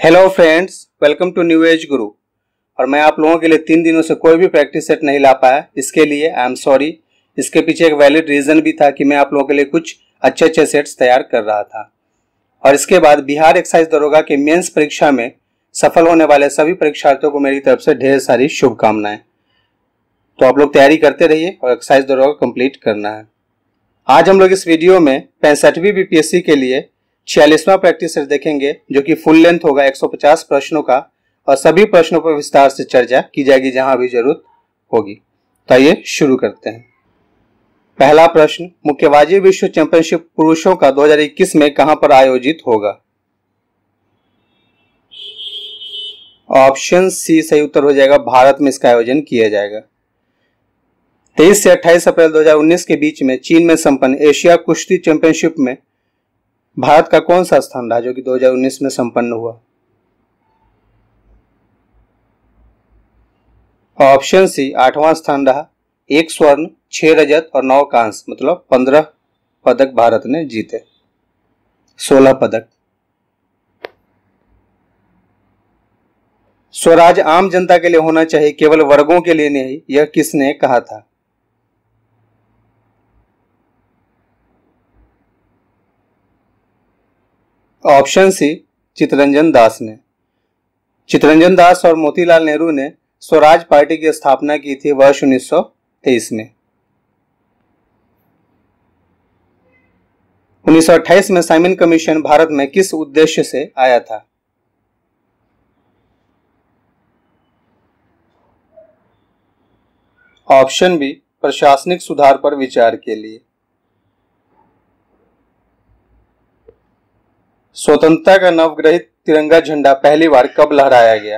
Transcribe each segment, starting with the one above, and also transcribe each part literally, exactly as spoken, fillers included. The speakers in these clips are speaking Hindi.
Hello friends, welcome to New Age Guru. और मैं आप लोगों के लिए तीन दिनों से कोई भी प्रैक्टिस सेट नहीं ला पाया, इसके लिए आई एम सॉरी। इसके पीछे एक वैलिड रीजन भी था कि मैं आप लोगों के लिए कुछ अच्छे अच्छे सेट्स तैयार कर रहा था। और इसके बाद बिहार एक्साइज दरोगा के मेंस परीक्षा में सफल होने वाले सभी परीक्षार्थियों को मेरी तरफ से ढेर सारी शुभकामनाएं। तो आप लोग तैयारी करते रहिए और एक्साइज दरोगा कंप्लीट करना है। आज हम लोग इस वीडियो में पैंसठवीं बीपीएससी के लिए छियालीसवां प्रैक्टिस सेट देखेंगे, जो कि फुल लेंथ होगा एक सौ पचास प्रश्नों का, और सभी प्रश्नों पर विस्तार से चर्चा की जाएगी जहां भी जरूरत होगी। तो आइए शुरू करते हैं। पहला प्रश्न, मुक्केबाजी विश्व चैंपियनशिप पुरुषों का दो हज़ार इक्कीस में कहां पर आयोजित होगा? ऑप्शन सी सही उत्तर हो जाएगा, भारत में इसका आयोजन किया जाएगा। तेईस से अट्ठाईस अप्रैल दो हज़ार उन्नीस के बीच में चीन में संपन्न एशिया कुश्ती चैंपियनशिप में भारत का कौन सा स्थान रहा, जो कि दो हज़ार उन्नीस में संपन्न हुआ? ऑप्शन सी आठवां स्थान रहा। एक स्वर्ण, छह रजत और नौ कांस्य, मतलब पंद्रह पदक भारत ने जीते, सोलह पदक। स्वराज आम जनता के लिए होना चाहिए, केवल वर्गों के लिए नहीं, यह किसने कहा था? ऑप्शन सी चित्तरंजन दास ने। चित्तरंजन दास और मोतीलाल नेहरू ने स्वराज पार्टी की स्थापना की थी वर्ष उन्नीस सौ तेईस में। उन्नीस सौ अट्ठाईस में साइमन कमीशन भारत में किस उद्देश्य से आया था? ऑप्शन बी प्रशासनिक सुधार पर विचार के लिए। स्वतंत्रता का नवग्रहित तिरंगा झंडा पहली बार कब लहराया गया?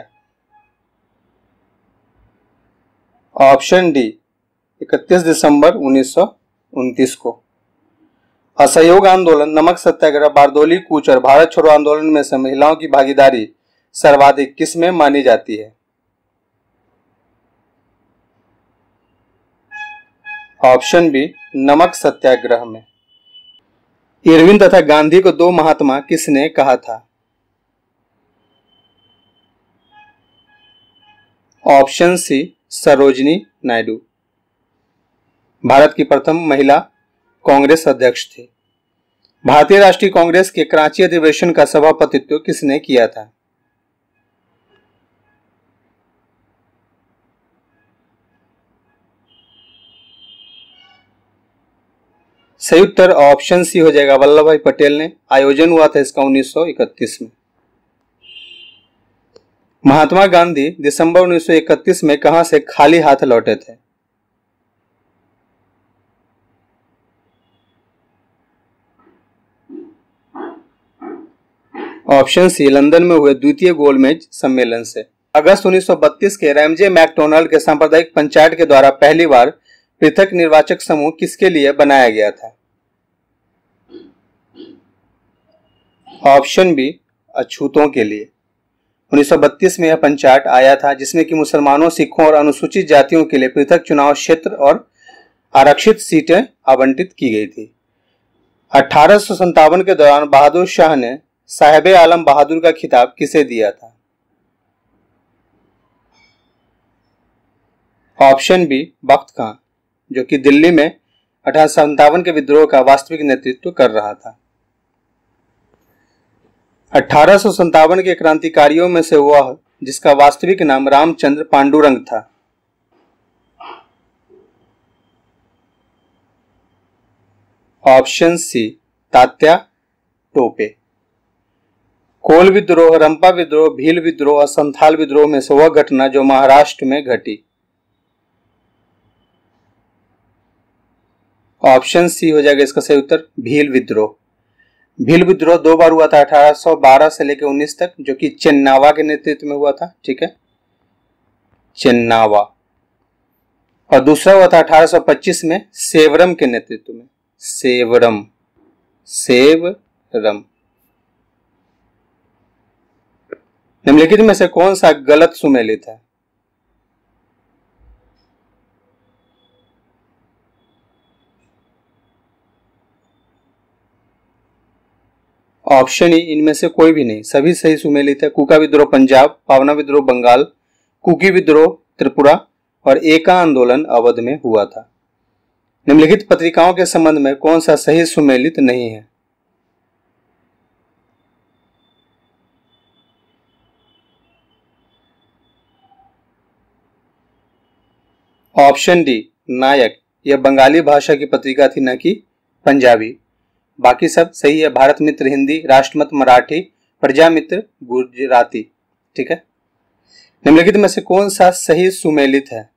ऑप्शन डी इकतीस दिसंबर उन्नीस सौ उनतीस को। असहयोग आंदोलन, नमक सत्याग्रह, बारदोली कूच और भारत छोड़ो आंदोलन में से महिलाओं की भागीदारी सर्वाधिक किस में मानी जाती है? ऑप्शन बी नमक सत्याग्रह में। इरविन तथा गांधी को दो महात्मा किसने कहा था? ऑप्शन सी सरोजिनी नायडू, भारत की प्रथम महिला कांग्रेस अध्यक्ष थी। भारतीय राष्ट्रीय कांग्रेस के कराची अधिवेशन का सभापतित्व किसने किया था? सही उत्तर ऑप्शन सी हो जाएगा, वल्लभ भाई पटेल ने। आयोजन हुआ था इसका उन्नीस सौ इकतीस में। महात्मा गांधी दिसंबर उन्नीस सौ इकतीस में कहां से खाली हाथ लौटे थे? ऑप्शन सी लंदन में हुए द्वितीय गोलमेज सम्मेलन से। अगस्त उन्नीस सौ बत्तीस के रैमजे मैकडोनाल्ड के सांप्रदायिक पंचायत के द्वारा पहली बार पृथक निर्वाचक समूह किसके लिए बनाया गया था? ऑप्शन बी अछूतों के लिए। उन्नीस सौ बत्तीस में यह पंचायत आया था, जिसमें कि मुसलमानों, सिखों और अनुसूचित जातियों के लिए पृथक चुनाव क्षेत्र और आरक्षित सीटें आवंटित की गई थी। अठारह सौ संतावन के दौरान बहादुर शाह ने साहेब आलम बहादुर का खिताब किसे दिया था? ऑप्शन बी बख्त खां, जो कि दिल्ली में अठारह सौ संतावन के विद्रोह का वास्तविक नेतृत्व कर रहा था। अठारह सौ संतावन के क्रांतिकारियों में से वह जिसका वास्तविक नाम रामचंद्र पांडुरंग था। Option C Tatya Tope. कोल विद्रोह, रंपा विद्रोह, भील विद्रोह और संथाल विद्रोह में से वह घटना जो महाराष्ट्र में घटी। ऑप्शन सी हो जाएगा इसका सही उत्तर, भील विद्रोह। भील विद्रोह दो बार हुआ था, अठारह सौ बारह से लेकर उन्नीस तक, जो कि चेन्नावा के नेतृत्व में हुआ था। ठीक है, चेन्नावा। और दूसरा हुआ था अठारह सौ पच्चीस में सेवरम के नेतृत्व में। सेवरम, सेवरम। निम्नलिखित में से कौन सा गलत सुमेलित है? ऑप्शन ई, इनमें से कोई भी नहीं, सभी सही सुमेलित है। कुका विद्रोह पंजाब, पावना विद्रोह बंगाल, कुकी विद्रोह त्रिपुरा और एका आंदोलन अवध में हुआ था। निम्नलिखित पत्रिकाओं के संबंध में कौन सा सही सुमेलित नहीं है? ऑप्शन डी, नायक, यह बंगाली भाषा की पत्रिका थी, न कि पंजाबी। बाकी सब सही है। भारत मित्र हिंदी, राष्ट्रमत मराठी, प्रजा मित्र गुजराती। ठीक है। निम्नलिखित में से कौन सा सही सुमेलित है?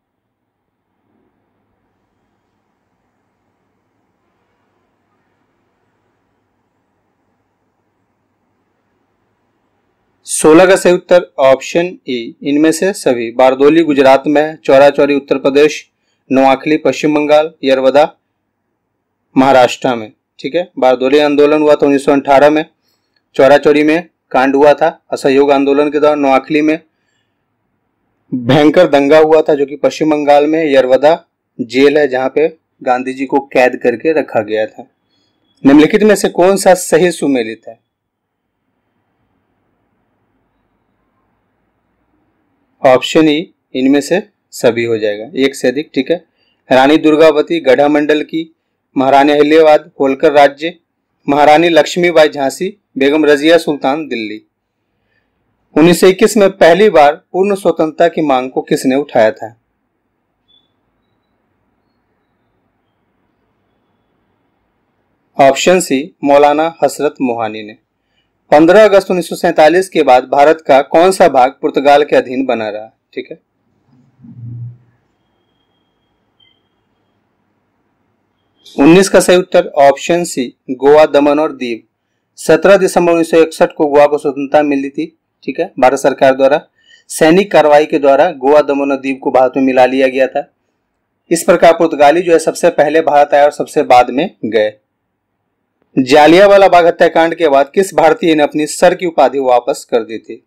सोलह का सही उत्तर ऑप्शन ई, इनमें से सभी। बारदोली गुजरात में, चौरा चौरी उत्तर प्रदेश, नोआखली पश्चिम बंगाल, यरवदा महाराष्ट्र में। ठीक है। बारदोली आंदोलन हुआ था उन्नीस सौ अठारह में, चौरा चौरी में कांड हुआ था असहयोग आंदोलन के दौरान, नोआखली में भयंकर दंगा हुआ था जो कि पश्चिम बंगाल में, यरवदा जेल है जहां पे गांधी जी को कैद करके रखा गया था। निम्नलिखित में से कौन सा सही सुमेलित है? ऑप्शन ई, इनमें से सभी हो जाएगा, एक से अधिक। ठीक है। रानी दुर्गावती गढ़ा मंडल की, महारानी अहिल्याबाद होलकर राज्य, महारानी लक्ष्मीबाई झांसी, बेगम रजिया सुल्तान दिल्ली। उन्नीस सौ इक्कीस में पहली बार पूर्ण स्वतंत्रता की मांग को किसने उठाया था? ऑप्शन सी, मौलाना हसरत मोहानी ने। पंद्रह अगस्त उन्नीस सौ सैंतालीस के बाद भारत का कौन सा भाग पुर्तगाल के अधीन बना रहा? ठीक है। उन्नीस का सही उत्तर ऑप्शन सी, गोवा, दमन और दीव। सत्रह दिसंबर उन्नीस सौ इकसठ को गोवा को स्वतंत्रता मिली थी। ठीक है। भारत सरकार द्वारा सैनिक कार्रवाई के द्वारा गोवा, दमन और दीव को भारत में मिला लिया गया था। इस प्रकार पुर्तगाली जो है सबसे पहले भारत आए और सबसे बाद में गए। जालियांवाला बाग हत्याकांड के बाद किस भारतीय ने अपनी सर की उपाधि वापस कर दी थी?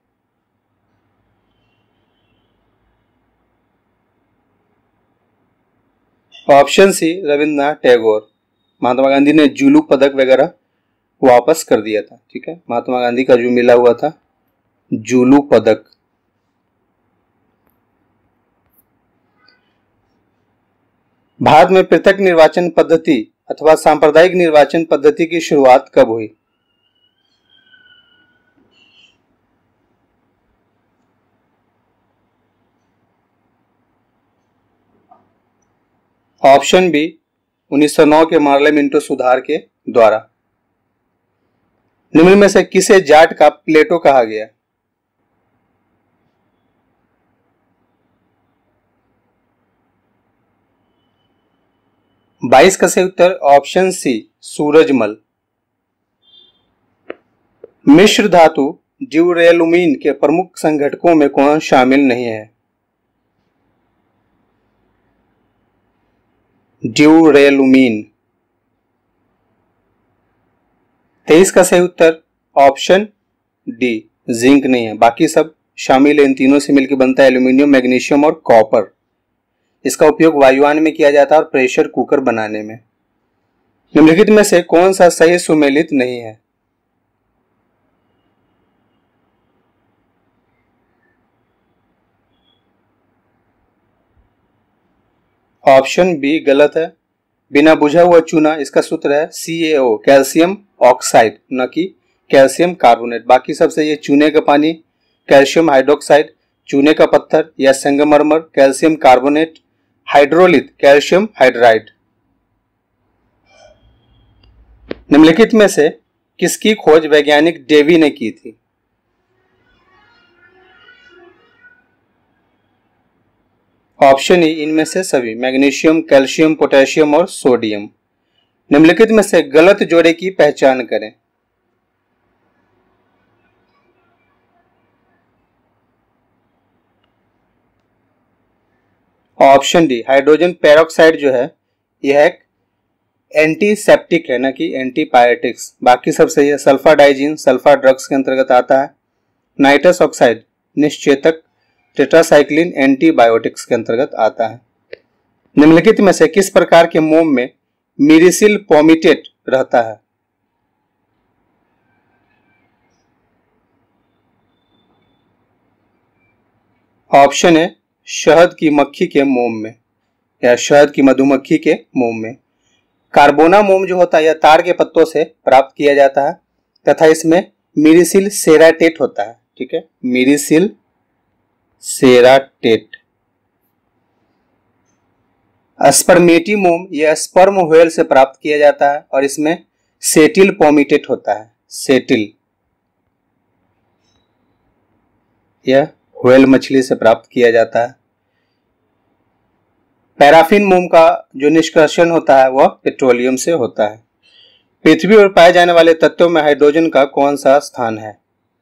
Option C, Rabindranath Tagore. महात्मा गांधी ने जुलू पदक वगैरह वापस कर दिया था। ठीक है। महात्मा गांधी का जो मिला हुआ था जुलू पदक। भारत में पृथक निर्वाचन पद्धति अथवा सांप्रदायिक निर्वाचन पद्धति की शुरुआत कब हुई? ऑप्शन बी, उन्नीस सौ नौ के मार्ले मिंटो सुधार के द्वारा। निम्न में से किसे जाट का प्लेटो कहा गया? बाईस का सही उत्तर ऑप्शन सी, सूरजमल। मिश्र धातु ड्यूरेलुमीन के प्रमुख संघटकों में कौन शामिल नहीं है? ड्यूरेलुमीन। तेईस का सही उत्तर ऑप्शन डी, जिंक नहीं है, बाकी सब शामिल है। इन तीनों से मिलकर बनता है एल्यूमिनियम, मैग्नीशियम और कॉपर। इसका उपयोग वायुयान में किया जाता है और प्रेशर कुकर बनाने में। निम्नलिखित में से कौन सा सही सुमेलित नहीं है? ऑप्शन बी गलत है। बिना बुझा हुआ चूना, इसका सूत्र है सी ए ओ, कैल्शियम ऑक्साइड, न कि कैल्शियम कार्बोनेट। बाकी सब सही है। चूने का पानी कैल्शियम हाइड्रोक्साइड, चूने का पत्थर या संगमरमर calcium carbonate, hydrolith calcium hydride. निम्नलिखित में से किसकी खोज वैज्ञानिक डेवी ने की थी? ऑप्शन ई, इनमें से सभी। मैग्नीशियम, कैल्शियम, पोटेशियम और सोडियम। निम्नलिखित में से गलत जोड़े की पहचान करें। ऑप्शन डी, हाइड्रोजन पेरोक्साइड जो है यह एक एंटीसेप्टिक है, न कि एंटीबायोटिक्स। बाकी सब सही है। सल्फा डाइजीन सल्फा ड्रग्स के अंतर्गत आता है। नाइट्रस ऑक्साइड निश्चेतक, टेट्रासाइक्लिन एंटीबायोटिक्स के अंतर्गत आता है। निम्नलिखित में से किस प्रकार के मोम में मीरिसिल पोमिटेट रहता है? ऑप्शन है शहद की मक्खी के मोम में या शहद की मधुमक्खी के मोम में। कार्बोना मोम जो होता है यह ताड़ के पत्तों से प्राप्त किया जाता है तथा इसमें मिरिसिल सेराटेट होता है। ठीक है, मिरिसिल सेराटेट। स्पर्मेटी मोम यह स्पर्म व्हेल से प्राप्त किया जाता है और इसमें सेटिल पोमिटेट होता है। सेटिल यह व्हेल मछली से प्राप्त किया जाता है। पैराफिन मोम का जो निष्कर्षण होता है वह पेट्रोलियम से होता है। पृथ्वी पर पाए जाने वाले तत्वों में हाइड्रोजन का कौन सा स्थान है?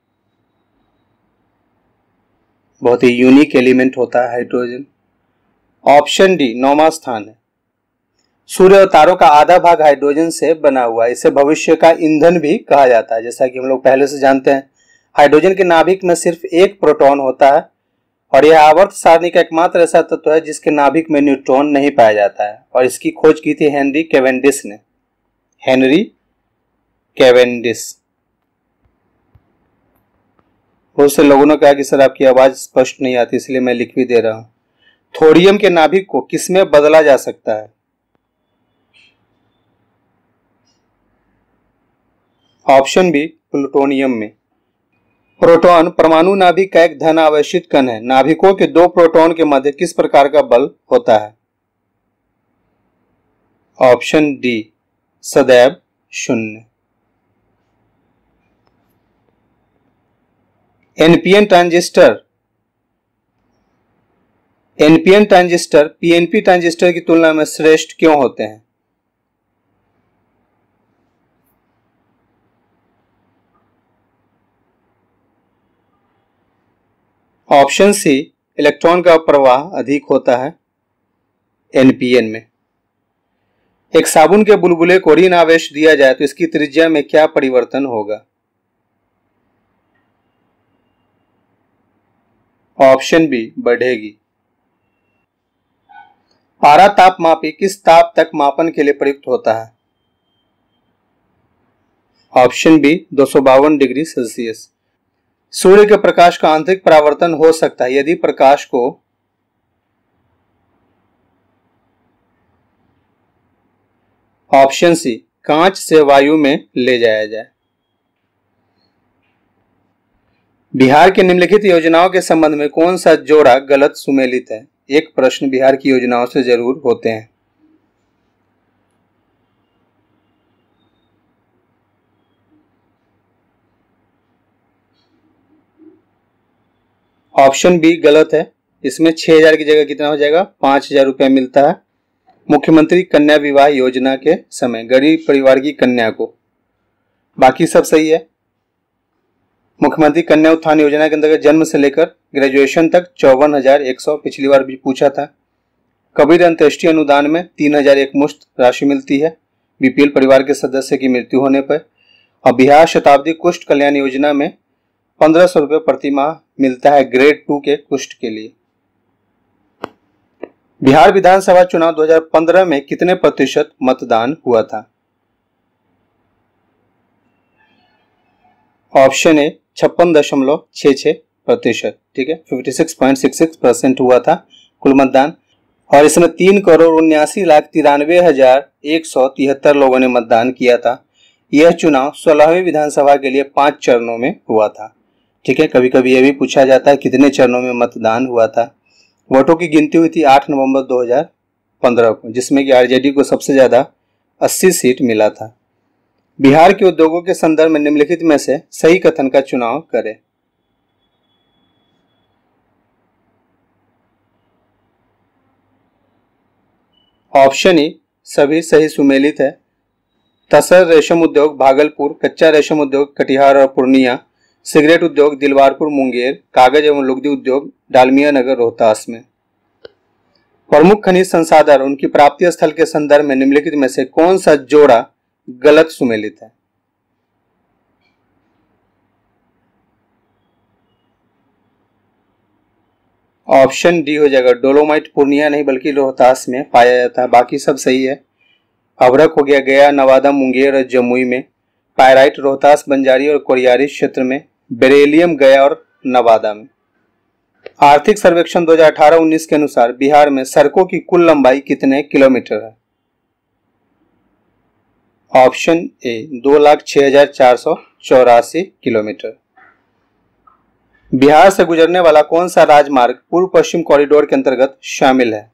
बहुत ही यूनिक एलिमेंट होता है हाइड्रोजन। ऑप्शन डी नौवां स्थान है। सूर्य और तारों का आधा भाग हाइड्रोजन से बना हुआ है। इसे भविष्य का ईंधन भी कहा जाता है। जैसा कि हम लोग पहले से जानते हैं, हाइड्रोजन के नाभिक में सिर्फ एक प्रोटॉन होता है और यह आवर्त सारणी का एकमात्र ऐसा तत्व है जिसके नाभिक में न्यूट्रॉन नहीं पाया जाता है और इसकी खोज की थी हेनरी कैवेंडिश ने। Henry Cavendish. बहुत से लोगों ने कहा कि सर आपकी आवाज स्पष्ट नहीं आती, इसलिए मैं लिख भी दे रहा हूं। थोरियम के नाभिक को किसमें बदला जा सकता है? ऑप्शन बी प्लूटोनियम में। प्रोटॉन परमाणु नाभिक का एक धन आवेशित कण है। नाभिकों के दो प्रोटॉन के मध्य किस प्रकार का बल होता है? ऑप्शन डी सदैव शून्य। NPN transistor NPN transistor PNP transistor की तुलना में श्रेष्ठ क्यों होते हैं? ऑप्शन सी इलेक्ट्रॉन का प्रवाह अधिक होता है एनपीएन में। एक साबुन के बुलबुले को ऋण आवेश दिया जाए तो इसकी त्रिज्या में क्या परिवर्तन होगा? ऑप्शन बी बढ़ेगी। पारा तापमापी किस ताप तक मापन के लिए प्रयुक्त होता है? ऑप्शन बी दो सौ बावन डिग्री सेल्सियस। सूर्य के प्रकाश का आंतरिक परावर्तन हो सकता है यदि प्रकाश को ऑप्शन सी कांच से वायु में ले जाया जाए। बिहार की निम्नलिखित योजनाओं के संबंध में कौन सा जोड़ा गलत सुमेलित है? एक प्रश्न बिहार की योजनाओं से जरूर होते हैं। ऑप्शन बी गलत है। इसमें छह हजार की जगह कितना हो जाएगा? पांच हजार रुपया मिलता है मुख्यमंत्री कन्या विवाह योजना के समय गरीब परिवार की कन्या को। बाकी सब सही है। मुख्यमंत्री कन्या उत्थान योजना के अंतर्गत जन्म से लेकर ग्रेजुएशन तक चौवन हजार एक सौ पिछली बार भी पूछा था। कबीर अंत्येष्टि अनुदान में तीन हजार एक मुश्त राशि मिलती है बीपीएल परिवार के सदस्य की मृत्यु होने पर। और बिहार शताब्दी कुष्ठ कल्याण योजना में पंद्रह सौ रुपये प्रति माह मिलता है ग्रेड टू के कुष्ठ के लिए। बिहार विधानसभा चुनाव दो हजार पंद्रह में कितने प्रतिशत मतदान हुआ था? ऑप्शन ए छप्पन दशमलव छह छह प्रतिशत। ठीक है, fifty six point six six percent हुआ था कुल मतदान। और इसमें तीन करोड़ उन्यासी लाख तिरानवे हजार एक सौ तिहत्तर लोगों ने मतदान किया था। यह चुनाव सोलहवीं विधानसभा के लिए पांच चरणों में हुआ था। ठीक है, कभी कभी यह भी पूछा जाता है कितने चरणों में मतदान हुआ था। वोटों की गिनती हुई थी आठ नवंबर दो हजार पंद्रह को, जिसमें कि आरजेडी को सबसे ज्यादा अस्सी सीट मिला था। बिहार के उद्योगों के संदर्भ में निम्नलिखित में से सही कथन का चुनाव करें। ऑप्शन ई सभी सही सुमेलित है। तसर रेशम उद्योग भागलपुर, कच्चा रेशम उद्योग कटिहार और पूर्णिया, सिगरेट उद्योग दिलवारपुर मुंगेर, कागज एवं लुगदी उद्योग डालमिया नगर रोहतास में। प्रमुख खनिज संसाधन उनकी प्राप्ति स्थल के संदर्भ में निम्नलिखित में से कौन सा जोड़ा गलत सुमेलित है? ऑप्शन डी हो जाएगा। डोलोमाइट पूर्णिया नहीं बल्कि रोहतास में पाया जाता है। बाकी सब सही है। अभ्रक हो गया गया, नवादा, मुंगेर और जमुई में। पायराइट रोहतास, बंजारी और कोरियारी क्षेत्र में। बेरेलियम गया और नवादा में। आर्थिक सर्वेक्षण दो हज़ार अठारह उन्नीस के अनुसार बिहार में सड़कों की कुल लंबाई कितने किलोमीटर है? ऑप्शन ए दो लाख छह हजार चार सौ चौरासी किलोमीटर। बिहार से गुजरने वाला कौन सा राजमार्ग पूर्व पश्चिम कॉरिडोर के अंतर्गत शामिल है?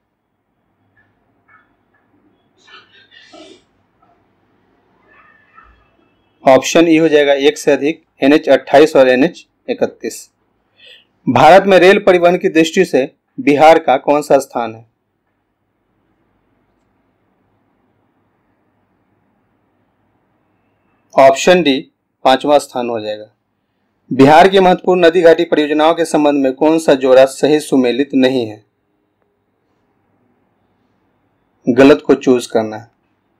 ऑप्शन ई हो जाएगा एक से अधिक, एन एच अट्ठाईस और एन एच इकतीस। भारत में रेल परिवहन की दृष्टि से बिहार का कौन सा स्थान है? ऑप्शन डी पांचवा स्थान हो जाएगा। बिहार की महत्वपूर्ण नदी घाटी परियोजनाओं के संबंध में कौन सा जोड़ा सही सुमेलित नहीं है? गलत को चूज करना है।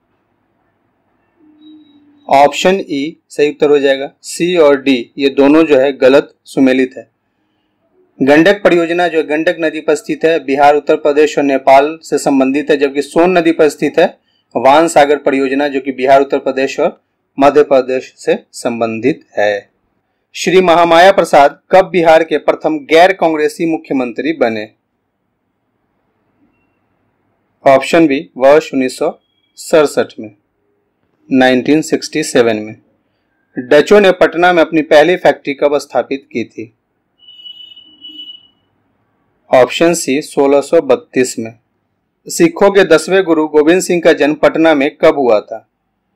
ऑप्शन ई सही उत्तर हो जाएगा। सी और डी ये दोनों जो है गलत सुमेलित है। गंडक परियोजना जो गंडक नदी पर स्थित है, बिहार, उत्तर प्रदेश और नेपाल से संबंधित है, जबकि सोन नदी पर स्थित है वान सागर परियोजना जो कि बिहार, उत्तर प्रदेश और मध्य प्रदेश से संबंधित है। श्री महामाया प्रसाद कब बिहार के प्रथम गैर कांग्रेसी मुख्यमंत्री बने? ऑप्शन बी वर्ष उन्नीस सौ सड़सठ में, उन्नीस सौ सरसठ में। डचों ने पटना में अपनी पहली फैक्ट्री कब स्थापित की थी? ऑप्शन सी सोलह सौ बत्तीस में। सिखों के दसवें गुरु गोविंद सिंह का जन्म पटना में कब हुआ था?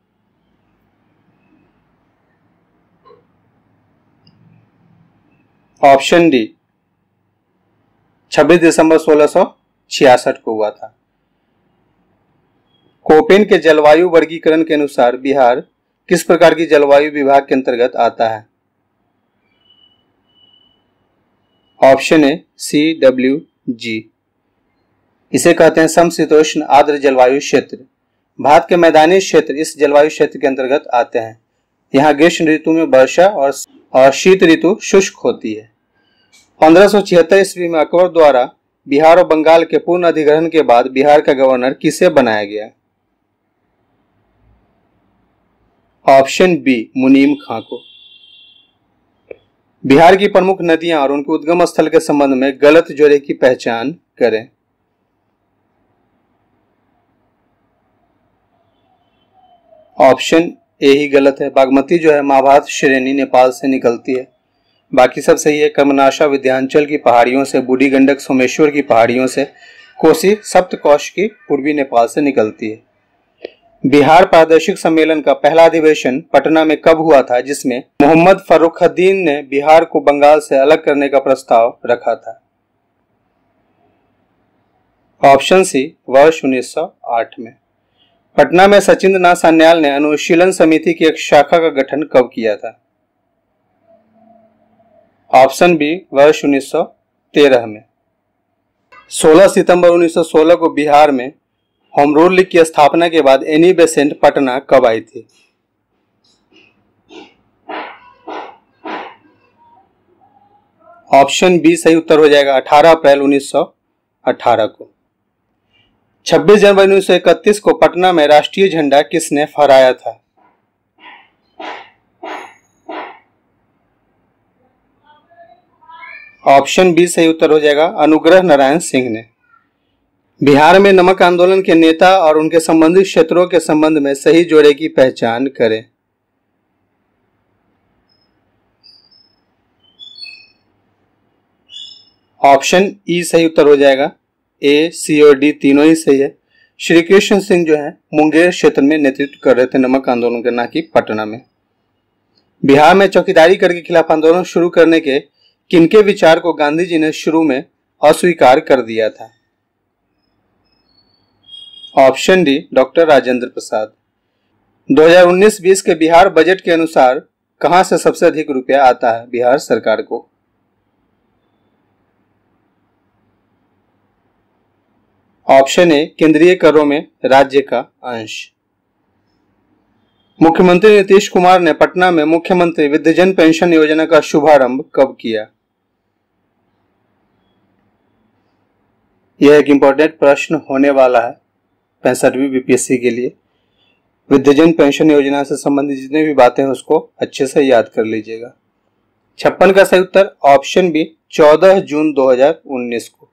ऑप्शन डी छब्बीस दिसंबर सोलह सौ छियासठ को हुआ था। कोपेन के जलवायु वर्गीकरण के अनुसार बिहार किस प्रकार की जलवायु विभाग के अंतर्गत आता है? Option A C W G. इसे कहते हैं समशीतोष्ण आर्द्र जलवायु क्षेत्र। भारत के मैदानी क्षेत्र इस जलवायु क्षेत्र के अंतर्गत आते हैं। यहाँ ग्रीष्म ऋतु में वर्षा और, और शीत ऋतु शुष्क होती है। पंद्रह सौ छिहत्तर ईस्वी में अकबर द्वारा बिहार और बंगाल के पूर्ण अधिग्रहण के बाद बिहार का गवर्नर किसे बनाया गया? ऑप्शन बी मुनीम खां को। बिहार की प्रमुख नदियां और उनके उद्गम स्थल के संबंध में गलत जोड़े की पहचान करें। ऑप्शन ए ही गलत है। बागमती जो है महाभारत श्रेणी नेपाल से निकलती है, बाकी सब सही है। कर्मनाशा विंध्याचल की पहाड़ियों से, बूढ़ी गंडक सोमेश्वर की पहाड़ियों से, कोसी सप्तकोश की पूर्वी नेपाल से निकलती है। बिहार प्रादेशिक सम्मेलन का पहला अधिवेशन पटना में कब हुआ था, जिसमें मोहम्मद फर्रुखद्दीन ने बिहार को बंगाल से अलग करने का प्रस्ताव रखा था? ऑप्शन सी वर्ष उन्नीस सौ आठ में। पटना में सचिंद्र नाथ सान्याल ने अनुशीलन समिति की एक शाखा का गठन कब किया था? ऑप्शन बी वर्ष उन्नीस सौ तेरह में। सोलह सितंबर उन्नीस सौ सोलह को बिहार में होम रूल लीग की स्थापना के बाद एनी बेसेंट पटना कब आई थी? ऑप्शन बी सही उत्तर हो जाएगा अठारह अप्रैल उन्नीस सौ अठारह को। छब्बीस जनवरी उन्नीस सौ इकतीस को पटना में राष्ट्रीय झंडा किसने फहराया था? ऑप्शन बी सही उत्तर हो जाएगा अनुग्रह नारायण सिंह ने। बिहार में नमक आंदोलन के नेता और उनके संबंधित क्षेत्रों के संबंध में सही जोड़े की पहचान करें। ऑप्शन ई सही उत्तर हो जाएगा। ए, सी और डी तीनों ही सही है। श्री कृष्ण सिंह जो है मुंगेर क्षेत्र में नेतृत्व कर रहे थे नमक आंदोलन का, ना कि पटना में। बिहार में चौकीदारी कर के खिलाफ आंदोलन शुरू करने के किनके विचार को गांधी जी ने शुरू में अस्वीकार कर दिया था? Option D doctor Rajendra Prasad. दो हज़ार उन्नीस बीस के बिहार बजट के अनुसार कहां से सबसे अधिक रुपया आता है बिहार सरकार को? ऑप्शन ए केंद्रीय करों में राज्य का अंश। मुख्यमंत्री नीतीश कुमार ने पटना में मुख्यमंत्री वृद्धजन पेंशन योजना का शुभारंभ कब किया? यह एक इंपॉर्टेंट प्रश्न होने वाला है पैंसठवीं बीपीएससी के लिए। वृद्धजन पेंशन योजना से संबंधित जितने भी बातें हैं उसको अच्छे से याद कर लीजिएगा। छप्पन का सही उत्तर ऑप्शन बी चौदह जून दो हज़ार उन्नीस को।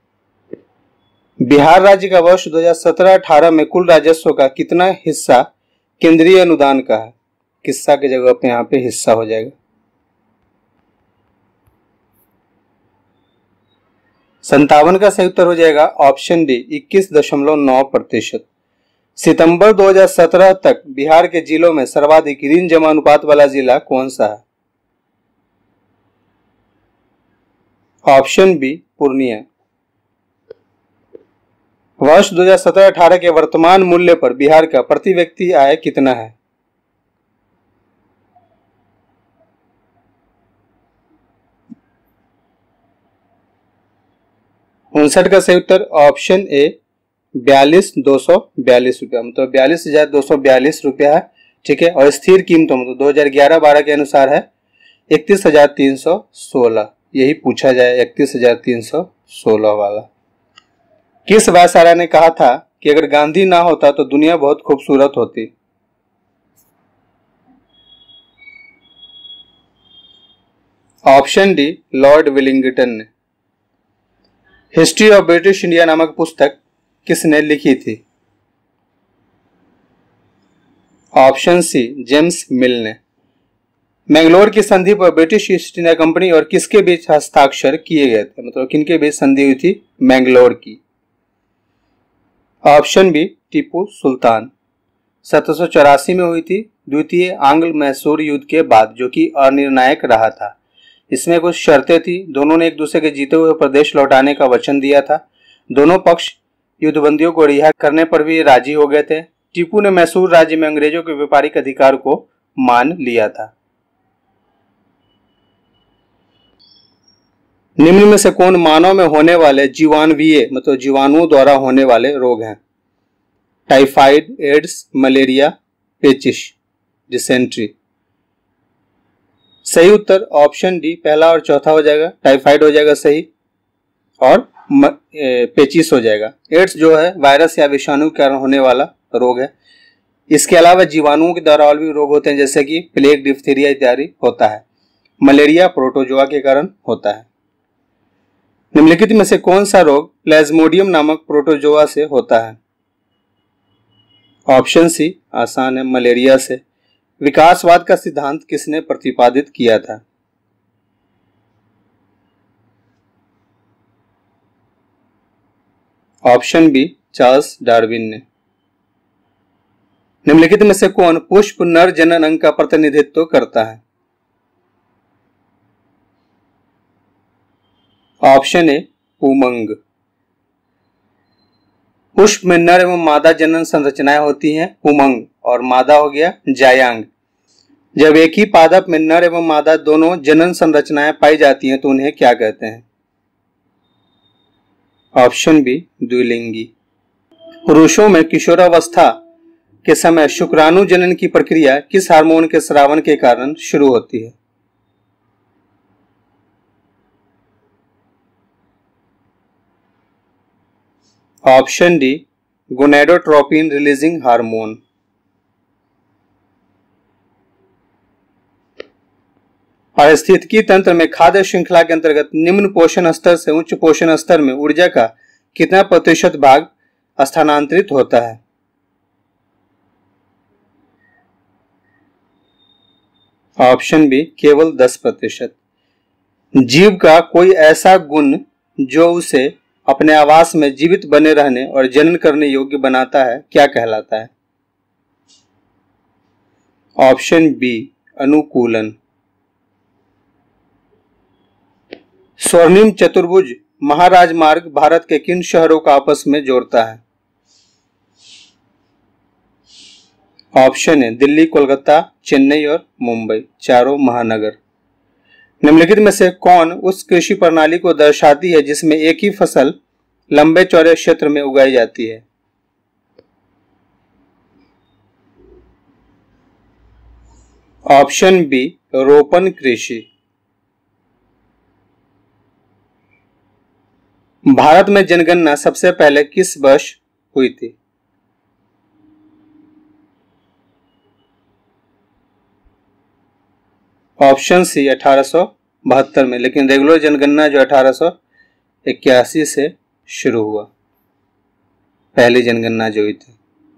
बिहार राज्य का वर्ष दो हज़ार सत्रह अठारह में कुल राजस्व का कितना हिस्सा केंद्रीय अनुदान का है? किस्सा की जगह पे यहाँ पे हिस्सा हो जाएगा। संतावन का सही उत्तर हो जाएगा ऑप्शन डी इक्कीस दशमलव नौ प्रतिशत। सितंबर दो हज़ार सत्रह तक बिहार के जिलों में सर्वाधिक ऋण जमा अनुपात वाला जिला कौन सा है? Option B Purnia. वर्ष दो हज़ार सत्रह अठारह के वर्तमान मूल्य पर बिहार का प्रति व्यक्ति आय कितना है? उनसठ का सही उत्तर ऑप्शन ए बयालीस दो सौ बयालीस रुपया, मतलब बयालीस हजार दो सौ बयालीस रुपया है। ठीक है, और स्थिर कीमतों मतलब दो हजार ग्यारह बारह के अनुसार है इकतीस हजार तीन सौ सोलह। यही पूछा जाए इकतीस हजार तीन सौ सोलह वाला। किस वायसराय ने कहा था कि अगर गांधी ना होता तो दुनिया बहुत खूबसूरत होती? ऑप्शन डी लॉर्ड विलिंगटन ने। हिस्ट्री ऑफ ब्रिटिश इंडिया नामक पुस्तक किसने लिखी थी? ऑप्शन सी जेम्स मिल ने। मैंगलोर की संधि पर ब्रिटिश ईस्ट इंडिया कंपनी और किसके बीच हस्ताक्षर किए गए थे? मतलब किनके बीच संधि हुई थी? मैंगलोर की। Option B Tipu Sultan. सत्रह सौ चौरासी में हुई थी, द्वितीय आंग्ल मैसूर युद्ध के बाद, जो कि अनिर्णायक रहा था। इसमें कुछ शर्तें थी। दोनों ने एक दूसरे के जीते हुए प्रदेश लौटाने का वचन दिया था। दोनों पक्ष युद्धबंदियों को रिहा करने पर भी राजी हो गए थे। टीपू ने मैसूर राज्य में अंग्रेजों के व्यापारिक अधिकार को मान लिया था। निम्न में से कौन मानव में होने वाले जीवाणुवीय मतलब जीवाणुओं द्वारा होने वाले रोग हैं? टाइफाइड, एड्स, मलेरिया, पेचिश, डिसेंट्री। सही उत्तर ऑप्शन डी पहला और चौथा हो जाएगा। टाइफाइड हो जाएगा सही और पेचिस हो जाएगा। एड्स जो है वायरस या विषाणु के कारण होने वाला रोग है। इसके अलावा जीवाणुओं के द्वारा और भी रोग होते हैं, जैसे कि प्लेग, डिप्थीरिया इत्यादि होता है। मलेरिया प्रोटोजोआ के कारण होता है। निम्नलिखित में से कौन सा रोग प्लाज्मोडियम नामक प्रोटोजोआ से होता है? ऑप्शन सी आसान है, मलेरिया से। विकासवाद का सिद्धांत किसने प्रतिपादित किया था? ऑप्शन बी चार्ल्स डार्विन ने। निम्नलिखित में से कौन पुष्प नर जनन अंग का प्रतिनिधित्व करता है? ऑप्शन ए पुमंग। पुष्प में नर एवं मादा जनन संरचनाएं होती हैं, पुमंग, और मादा हो गया जायांग। जब एक ही पादप में नर एवं मादा दोनों जनन संरचनाएं पाई जाती हैं तो उन्हें क्या कहते हैं? ऑप्शन बी द्विलिंगी। पुरुषों में किशोरावस्था के समय शुक्राणु जनन की प्रक्रिया किस हार्मोन के स्रावन के कारण शुरू होती है? Option D gonadotropin releasing hormone. पारिस्थितिकी तंत्र में खाद्य श्रृंखला के अंतर्गत निम्न पोषण स्तर से उच्च पोषण स्तर में ऊर्जा का कितना प्रतिशत भाग स्थानांतरित होता है? ऑप्शन बी केवल दस प्रतिशत। जीव का कोई ऐसा गुण जो उसे अपने आवास में जीवित बने रहने और जनन करने योग्य बनाता है, क्या कहलाता है? ऑप्शन बी अनुकूलन। स्वर्णिम चतुर्भुज महाराजमार्ग भारत के किन शहरों को आपस में जोड़ता है? ऑप्शन है दिल्ली, कोलकाता, चेन्नई और मुंबई, चारों महानगर। निम्नलिखित में से कौन उस कृषि प्रणाली को दर्शाती है जिसमें एक ही फसल लंबे चौड़े क्षेत्र में उगाई जाती है? ऑप्शन बी रोपण कृषि। भारत में जनगणना सबसे पहले किस वर्ष हुई थी? ऑप्शन सी अठारह सौ बहत्तर में, लेकिन रेगुलर जनगणना जो अठारह सौ इक्यासी से शुरू हुआ, पहली जनगणना जो हुई थी।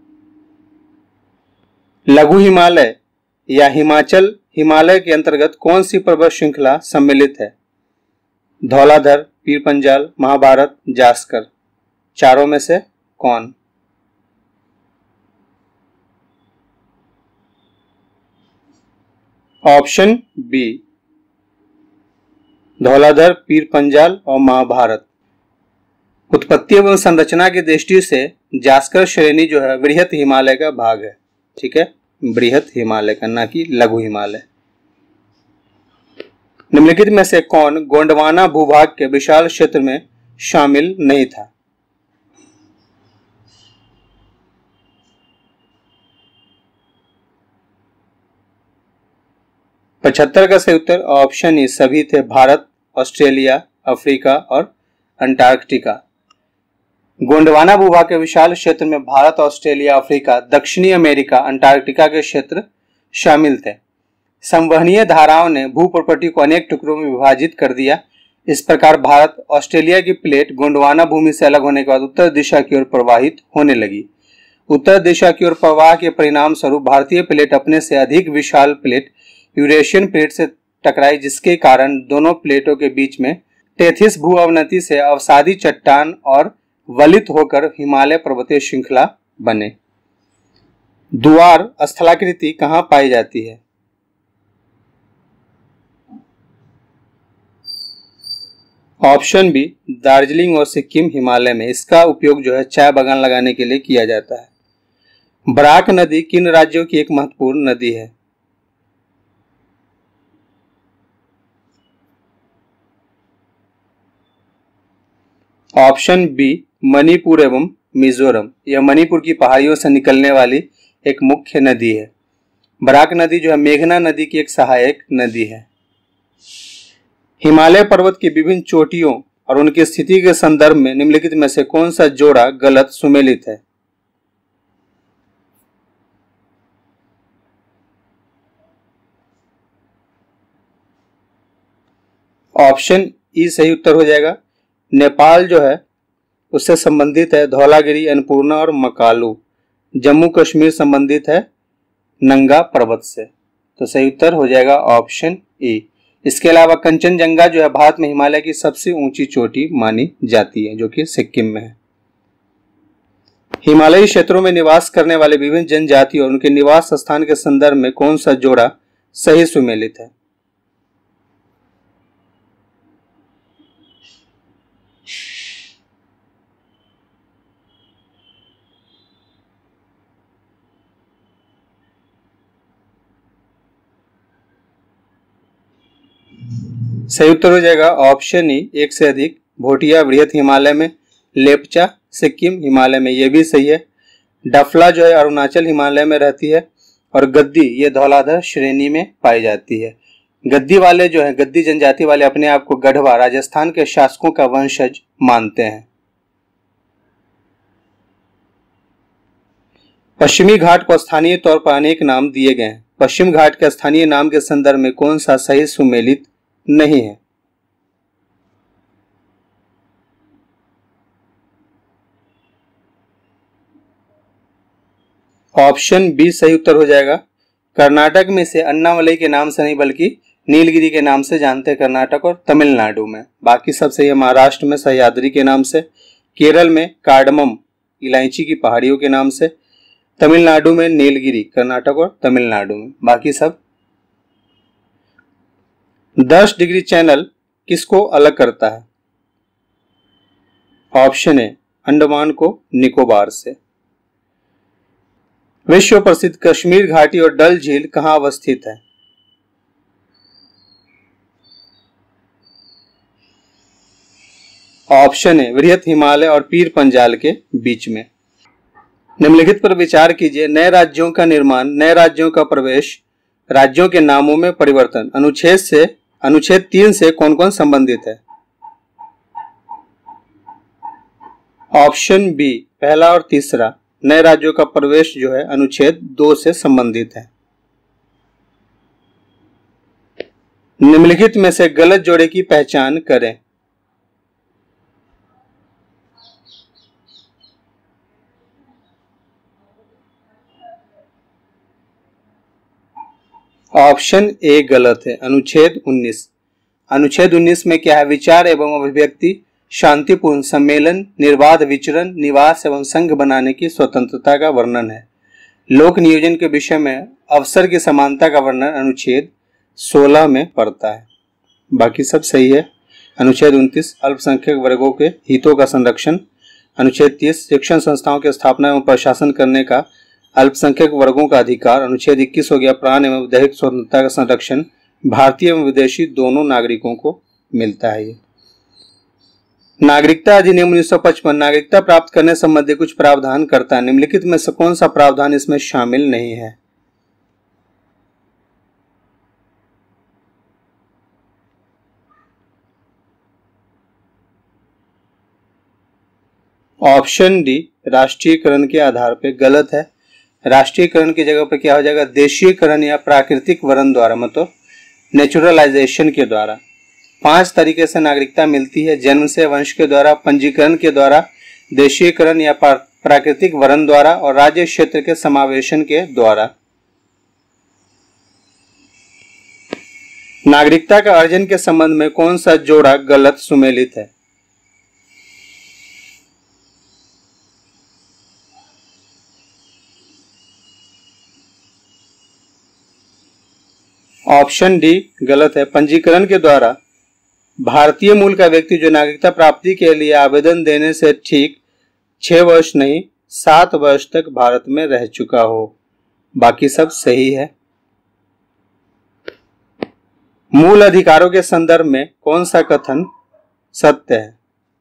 लघु हिमालय या हिमाचल हिमालय के अंतर्गत कौन सी पर्वत श्रृंखला सम्मिलित है? धौलाधर, पीर पंजाल, महाभारत, जास्कर, चारों में से कौन? ऑप्शन बी, धौलाधर, पीर पंजाल और महाभारत। उत्पत्ति एवं संरचना की दृष्टि से जास्कर श्रेणी जो है बृहत हिमालय का भाग है। ठीक है, बृहत हिमालय का, ना कि लघु हिमालय। निम्नलिखित में से कौन गोंडवाना भूभाग के विशाल क्षेत्र में शामिल नहीं था? पचहत्तर का सही उत्तर ऑप्शन ई सभी थे। भारत, ऑस्ट्रेलिया, अफ्रीका और अंटार्कटिका। गोंडवाना भूभाग के विशाल क्षेत्र में भारत, ऑस्ट्रेलिया, अफ्रीका, दक्षिणी अमेरिका, अंटार्कटिका के क्षेत्र शामिल थे। संवहनीय धाराओं ने भू प्रॉपर्टी को अनेक टुकड़ों में विभाजित कर दिया। इस प्रकार भारत ऑस्ट्रेलिया की प्लेट गोंडवाना भूमि से अलग होने के बाद उत्तर दिशा की ओर प्रवाहित होने लगी। उत्तर दिशा की ओर प्रवाह के परिणाम स्वरूप भारतीय प्लेट अपने से अधिक विशाल प्लेट यूरेशियन प्लेट से टकराई, जिसके कारण दोनों प्लेटों के बीच में टेथिस भू अवनति से अवसादी चट्टान और वलित होकर हिमालय पर्वतीय श्रृंखला बने। द्वार स्थलाकृति कहाँ पाई जाती है? ऑप्शन बी, दार्जिलिंग और सिक्किम हिमालय में। इसका उपयोग जो है चाय बागान लगाने के लिए किया जाता है। बराक नदी किन राज्यों की एक महत्वपूर्ण नदी है? ऑप्शन बी, मणिपुर एवं मिजोरम। यह मणिपुर की पहाड़ियों से निकलने वाली एक मुख्य नदी है। बराक नदी जो है मेघना नदी की एक सहायक नदी है। हिमालय पर्वत की विभिन्न चोटियों और उनकी स्थिति के संदर्भ में निम्नलिखित में से कौन सा जोड़ा गलत सुमेलित है? ऑप्शन ई सही उत्तर हो जाएगा। नेपाल जो है उससे संबंधित है धौलागिरी, अन्नपूर्णा और मकालू। जम्मू कश्मीर संबंधित है नंगा पर्वत से। तो सही उत्तर हो जाएगा ऑप्शन ए। इसके अलावा कंचनजंगा जो है भारत में हिमालय की सबसे ऊंची चोटी मानी जाती है, जो कि सिक्किम में है। हिमालयी क्षेत्रों में निवास करने वाले विभिन्न जनजातियों और उनके निवास स्थान के संदर्भ में कौन सा जोड़ा सही सुमेलित है? सही उत्तर हो जाएगा ऑप्शन ई, एक से अधिक। भोटिया बृहत हिमालय में, लेपचा सिक्किम हिमालय में, यह भी सही है। डफला जो है अरुणाचल हिमालय में रहती है और गद्दी ये धौलाधर श्रेणी में पाई जाती है। गद्दी वाले जो है गद्दी जनजाति वाले अपने आप को गढ़वा राजस्थान के शासकों का वंशज मानते हैं। पश्चिमी घाट को स्थानीय तौर पर अनेक नाम दिए गए हैं। पश्चिम घाट के स्थानीय नाम के संदर्भ में कौन सा सही सुमेलित नहीं है? ऑप्शन बी सही उत्तर हो जाएगा। कर्नाटक में से अन्नामलई के नाम से नहीं बल्कि नीलगिरी के नाम से जानते हैं कर्नाटक और तमिलनाडु में। बाकी सब सही है। महाराष्ट्र में सह्याद्री के नाम से, केरल में कार्डमम इलायची की पहाड़ियों के नाम से, तमिलनाडु में नीलगिरी, कर्नाटक और तमिलनाडु में बाकी सब। दस डिग्री चैनल किसको अलग करता है? ऑप्शन ए, अंडमान को निकोबार से। विश्व प्रसिद्ध कश्मीर घाटी और डल झील कहां अवस्थित है? ऑप्शन ए, बृहत हिमालय और पीर पंजाल के बीच में। निम्नलिखित पर विचार कीजिए। नए राज्यों का निर्माण, नए राज्यों का प्रवेश, राज्यों के नामों में परिवर्तन, अनुच्छेद से अनुच्छेद तीन से कौन कौन संबंधित है? ऑप्शन बी, पहला और तीसरा। नए राज्यों का प्रवेश जो है अनुच्छेद दो से संबंधित है। निम्नलिखित में से गलत जोड़े की पहचान करें। ऑप्शन ए गलत है। अनुच्छेद उन्नीस। अनुच्छेद उन्नीस में क्या है? विचार एवं अभिव्यक्ति, शांतिपूर्ण सम्मेलन, निर्बाध विचरण, निवास एवं संघ बनाने की स्वतंत्रता का वर्णन है। लोक नियोजन के विषय में अवसर की समानता का वर्णन अनुच्छेद सोलह में पड़ता है। बाकी सब सही है। अनुच्छेद उनतीस अल्पसंख्यक वर्गों के हितों का संरक्षण। अनुच्छेद तीस शिक्षण संस्थाओं की स्थापना एवं प्रशासन करने का अल्पसंख्यक वर्गों का अधिकार। अनुच्छेद इक्कीस हो गया प्राण एवं दैहिक स्वतंत्रता का संरक्षण, भारतीय एवं विदेशी दोनों नागरिकों को मिलता है। ये नागरिकता अधिनियम उन्नीस सौ पचपन नागरिकता प्राप्त करने संबंधी कुछ प्रावधान करता है। निम्नलिखित में से कौन सा प्रावधान इसमें शामिल नहीं है? ऑप्शन डी राष्ट्रीयकरण के आधार पे गलत है। राष्ट्रीयकरण की जगह पर क्या हो जाएगा? देशीयकरण या प्राकृतिक वरण द्वारा, मतलब नेचुरलाइजेशन के द्वारा। पांच तरीके से नागरिकता मिलती है: जन्म से, वंश के द्वारा, पंजीकरण के द्वारा, देशीयकरण या प्राकृतिक वरण द्वारा और राज्य क्षेत्र के समावेशन के द्वारा। नागरिकता का अर्जन के संबंध में कौन सा जोड़ा गलत सुमेलित है? ऑप्शन डी गलत है। पंजीकरण के द्वारा भारतीय मूल का व्यक्ति जो नागरिकता प्राप्ति के लिए आवेदन देने से ठीक छह वर्ष नहीं सात वर्ष तक भारत में रह चुका हो। बाकी सब सही है। मूल अधिकारों के संदर्भ में कौन सा कथन सत्य है?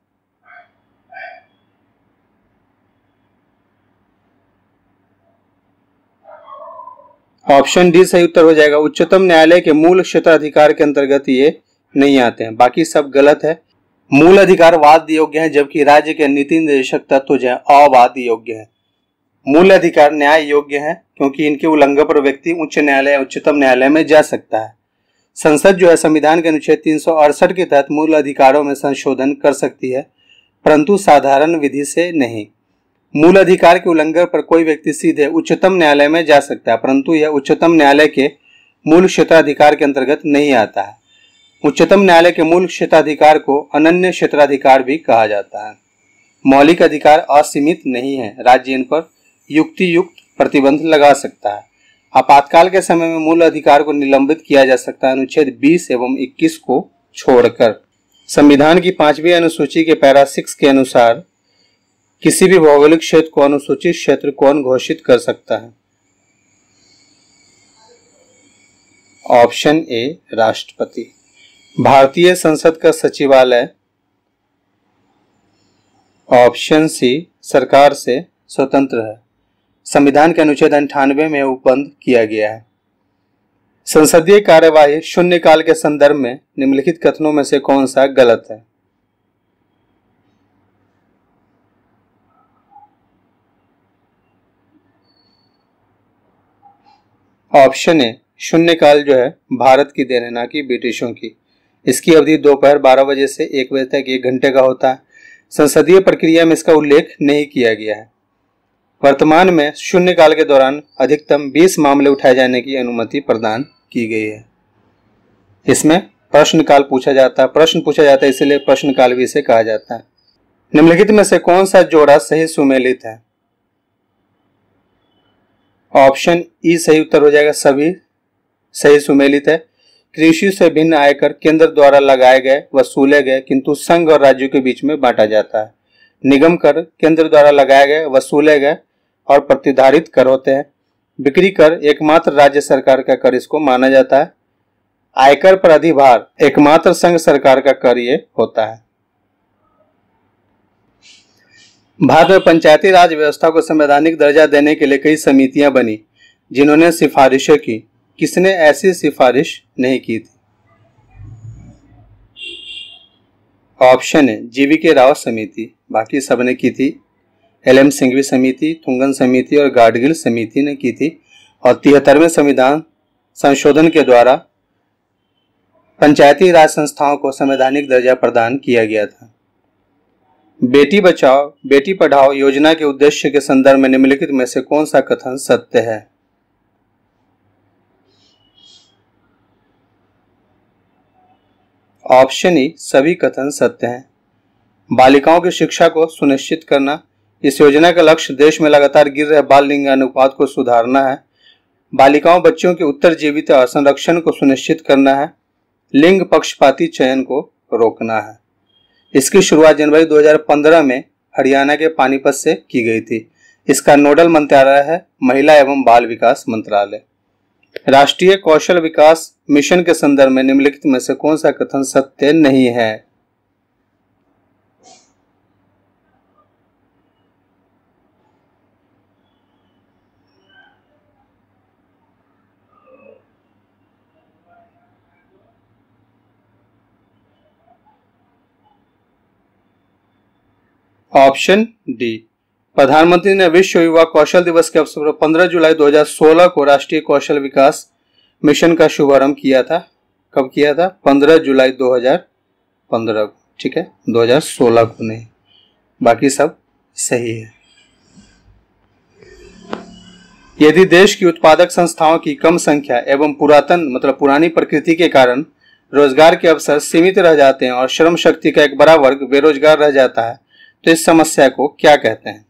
ऑप्शन डी सही उत्तर हो जाएगा। उच्चतम न्यायालय के मूल क्षेत्राधिकार के अंतर्गत ये नहीं आते हैं। बाकी सब गलत है। मूल अधिकार वाद योग्य है, जबकि राज्य के नीति निर्देशक तत्व जो है अवाद योग्य है। मूल अधिकार न्याय योग्य है क्योंकि इनके उल्लंघन पर व्यक्ति उच्च न्यायालय या उच्चतम न्यायालय में जा सकता है। संसद जो है संविधान के अनुच्छेद तीन सौ अड़सठ के तहत मूल अधिकारों में संशोधन कर सकती है, परंतु साधारण विधि से नहीं। मूल अधिकार के उल्लंघन पर कोई व्यक्ति सीधे उच्चतम न्यायालय में जा सकता है, परंतु यह उच्चतम न्यायालय के मूल क्षेत्राधिकार के अंतर्गत नहीं आता है। उच्चतम न्यायालय के मूल क्षेत्राधिकार को अनन्य क्षेत्राधिकार भी कहा जाता है। मौलिक अधिकार असीमित नहीं है, राज्य इन पर युक्ति युक्त प्रतिबंध लगा सकता है। आपातकाल के समय में मूल अधिकार को निलंबित किया जा सकता है, अनुच्छेद बीस एवं इक्कीस को छोड़कर। संविधान की पांचवी अनुसूची के पैरा सिक्स के अनुसार किसी भी भौगोलिक क्षेत्र को अनुसूचित क्षेत्र कौन घोषित कर सकता है? ऑप्शन ए राष्ट्रपति। भारतीय संसद का सचिवालय ऑप्शन सी सरकार से स्वतंत्र है। संविधान के अनुच्छेद अंठानवे में उपबंध किया गया है। संसदीय कार्यवाही शून्यकाल के संदर्भ में निम्नलिखित कथनों में से कौन सा गलत है? ऑप्शन ए शून्यकाल जो है भारत की देन है, ना कि ब्रिटिशों की। इसकी अवधि दोपहर बारह बजे से एक बजे तक एक घंटे का होता है। संसदीय प्रक्रिया में इसका उल्लेख नहीं किया गया है। वर्तमान में शून्यकाल के दौरान अधिकतम बीस मामले उठाए जाने की अनुमति प्रदान की गई है। इसमें प्रश्नकाल पूछा जाता है प्रश्न पूछा जाता है इसलिए प्रश्नकाल भी इसे कहा जाता है। निम्नलिखित में से कौन सा जोड़ा सही सुमेलित है? ऑप्शन ई सही उत्तर हो जाएगा। सभी सही सुमेलित है। कृषि से भिन्न आयकर केंद्र द्वारा लगाए गए वसूले गए किंतु संघ और राज्यों के बीच में बांटा जाता है। निगम कर केंद्र द्वारा लगाए गए वसूले गए और प्रतिधारित कर होते हैं। बिक्री कर एकमात्र राज्य सरकार का कर इसको माना जाता है। आयकर पर अधिभार एकमात्र संघ सरकार का कर ये होता है। भारत में पंचायती राज व्यवस्था को संवैधानिक दर्जा देने के लिए कई समितियां बनी जिन्होंने सिफारिशें की। किसने ऐसी सिफारिश नहीं की थी? ऑप्शन है जीवी के राव समिति, बाकी सबने की थी। एल एम सिंघवी समिति, थुंगन समिति और गाडगिल समिति ने की थी। और तिहत्तरवें संविधान संशोधन के द्वारा पंचायती राज संस्थाओं को संवैधानिक दर्जा प्रदान किया गया था। बेटी बचाओ बेटी पढ़ाओ योजना के उद्देश्य के संदर्भ में निम्नलिखित में से कौन सा कथन सत्य है? ऑप्शन ई सभी कथन सत्य हैं। बालिकाओं की शिक्षा को सुनिश्चित करना, इस योजना का लक्ष्य देश में लगातार गिर रहे बाल लिंग अनुपात को सुधारना है। बालिकाओं बच्चियों के उत्तरजीविता और संरक्षण को सुनिश्चित करना है। लिंग पक्षपाती चयन को रोकना है। इसकी शुरुआत जनवरी दो हज़ार पंद्रह में हरियाणा के पानीपत से की गई थी। इसका नोडल मंत्रालय है महिला एवं बाल विकास मंत्रालय। राष्ट्रीय कौशल विकास मिशन के संदर्भ में निम्नलिखित में से कौन सा कथन सत्य नहीं है? ऑप्शन डी, प्रधानमंत्री ने विश्व युवा कौशल दिवस के अवसर पर पंद्रह जुलाई दो हज़ार सोलह को राष्ट्रीय कौशल विकास मिशन का शुभारंभ किया था। कब किया था? पंद्रह जुलाई दो हज़ार पंद्रह को। ठीक है, दो हज़ार सोलह को नहीं, बाकी सब सही है। यदि देश की उत्पादक संस्थाओं की कम संख्या एवं पुरातन मतलब पुरानी प्रकृति के कारण रोजगार के अवसर सीमित रह जाते हैं और श्रम शक्ति का एक बड़ा वर्ग बेरोजगार रह जाता है, तो इस समस्या को क्या कहते हैं?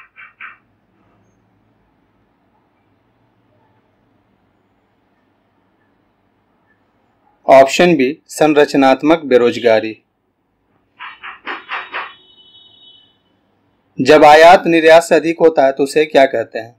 ऑप्शन बी, संरचनात्मक बेरोजगारी। जब आयात निर्यात से अधिक होता है तो उसे क्या कहते हैं?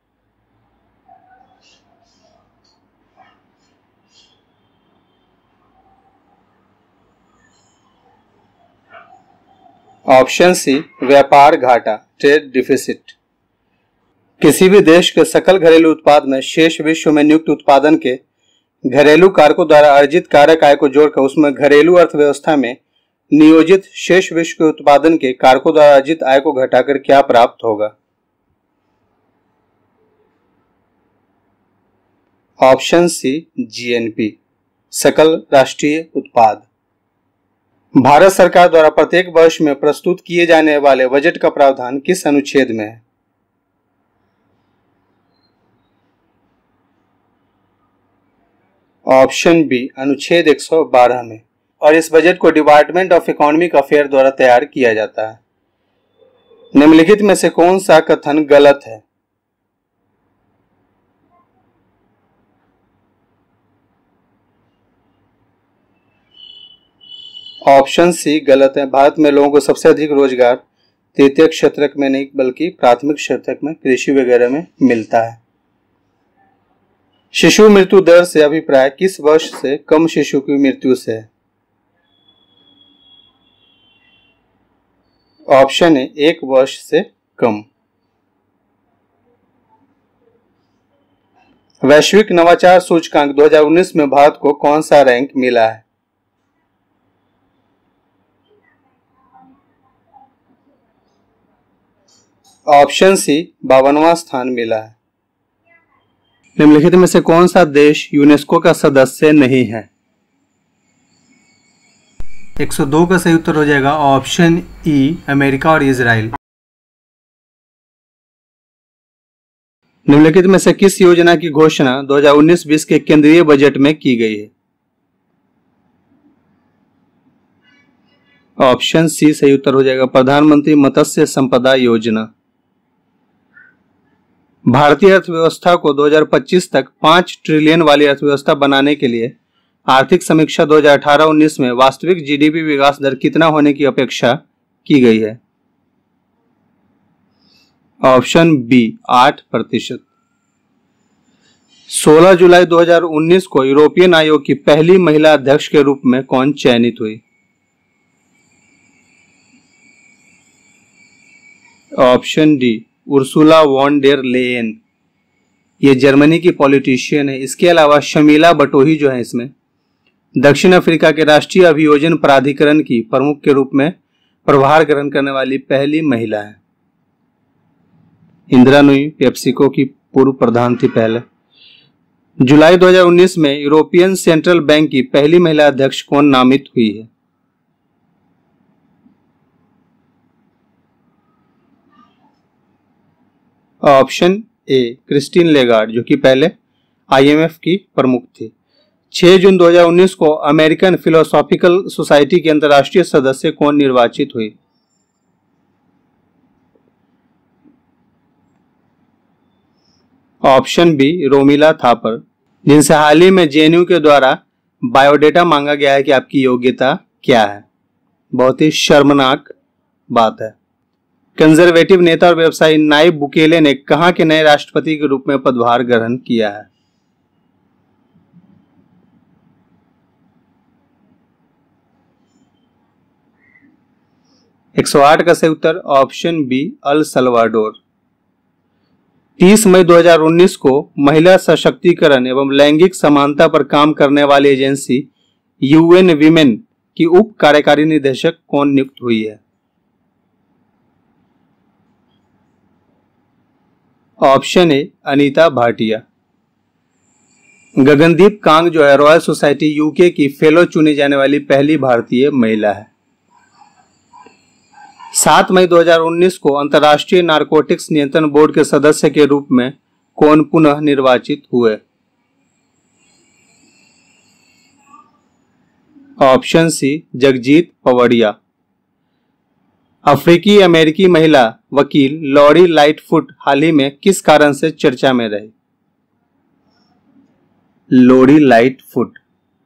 ऑप्शन सी, व्यापार घाटा, ट्रेड डिफिसिट। किसी भी देश के सकल घरेलू उत्पाद में शेष विश्व में नियुक्त उत्पादन के घरेलू कारकों द्वारा अर्जित कारक आय को जोड़कर उसमें घरेलू अर्थव्यवस्था में नियोजित शेष विश्व के उत्पादन के कारकों द्वारा अर्जित आय को घटाकर क्या प्राप्त होगा? ऑप्शन सी, जीएनपी, सकल राष्ट्रीय उत्पाद। भारत सरकार द्वारा प्रत्येक वर्ष में प्रस्तुत किए जाने वाले बजट का प्रावधान किस अनुच्छेद में है? ऑप्शन बी, अनुच्छेद एक सौ बारह में। और इस बजट को डिपार्टमेंट ऑफ इकोनॉमिक अफेयर द्वारा तैयार किया जाता है। निम्नलिखित में से कौन सा कथन गलत है? ऑप्शन सी गलत है। भारत में लोगों को सबसे अधिक रोजगार तृतीय क्षेत्र में नहीं बल्कि प्राथमिक क्षेत्र में, कृषि वगैरह में मिलता है। शिशु मृत्यु दर से अभिप्राय किस वर्ष से कम शिशु की मृत्यु से है? ऑप्शन है एक वर्ष से कम। वैश्विक नवाचार सूचकांक दो हज़ार उन्नीस में भारत को कौन सा रैंक मिला है? ऑप्शन सी, बावनवां स्थान मिला है। निम्नलिखित में से कौन सा देश यूनेस्को का सदस्य नहीं है? एक सौ दो का सही उत्तर हो जाएगा ऑप्शन ई, अमेरिका और इजराइल। निम्नलिखित में से किस योजना की घोषणा दो हज़ार उन्नीस बीस के केंद्रीय बजट में की गई है? ऑप्शन सी सही उत्तर हो जाएगा प्रधानमंत्री मत्स्य संपदा योजना। भारतीय अर्थव्यवस्था को दो हज़ार पच्चीस तक पांच ट्रिलियन वाली अर्थव्यवस्था बनाने के लिए आर्थिक समीक्षा दो हज़ार अठारह उन्नीस में वास्तविक जीडीपी विकास दर कितना होने की अपेक्षा की गई है? ऑप्शन बी, आठ प्रतिशत। सोलह जुलाई दो हज़ार उन्नीस को यूरोपियन आयोग की पहली महिला अध्यक्ष के रूप में कौन चयनित हुई? Option D, Ursula von der Leyen. ये जर्मनी की पॉलिटिशियन है। इसके अलावा शमीला बटोही जो है इसमें दक्षिण अफ्रीका के राष्ट्रीय अभियोजन प्राधिकरण की प्रमुख के रूप में प्रभार ग्रहण करने वाली पहली महिला है। इंदिरा नूई पेप्सिको की पूर्व प्रधान थी पहले। जुलाई दो हज़ार उन्नीस में यूरोपियन सेंट्रल बैंक की पहली महिला अध्यक्ष कौन नामित हुई है? ऑप्शन ए क्रिस्टीन लेगार्ड, जो कि पहले आईएमएफ की प्रमुख थी। छह जून दो हज़ार उन्नीस को अमेरिकन फिलोसॉफिकल सोसाइटी की अंतर्राष्ट्रीय सदस्य कौन निर्वाचित हुई? ऑप्शन बी रोमिला थापर, जिनसे हाल ही में जेएनयू के द्वारा बायोडेटा मांगा गया है कि आपकी योग्यता क्या है। बहुत ही शर्मनाक बात है। कंजर्वेटिव नेता और व्यवसायी नायब बुकेले ने कहां के नए राष्ट्रपति के रूप में पदभार ग्रहण किया है? एक सौ आठ का सही उत्तर ऑप्शन बी अल सल्वाडोर। तीस मई दो हज़ार उन्नीस को महिला सशक्तिकरण एवं लैंगिक समानता पर काम करने वाली एजेंसी यूएन वीमेन की उप कार्यकारी निदेशक कौन नियुक्त हुई है? Option A Anita Bhatia. गगनदीप कांग जो है रॉयल सोसाइटी यूके की फेलो चुनी जाने वाली पहली भारतीय महिला है। सात मई दो हज़ार उन्नीस को अंतर्राष्ट्रीय नारकोटिक्स नियंत्रण बोर्ड के सदस्य के रूप में कौन पुनः निर्वाचित हुए? Option C Jagjit Pawadia. अफ्रीकी अमेरिकी महिला वकील लॉरी लाइटफुट हाल ही में किस कारण से चर्चा में रही? Lorry Lightfoot.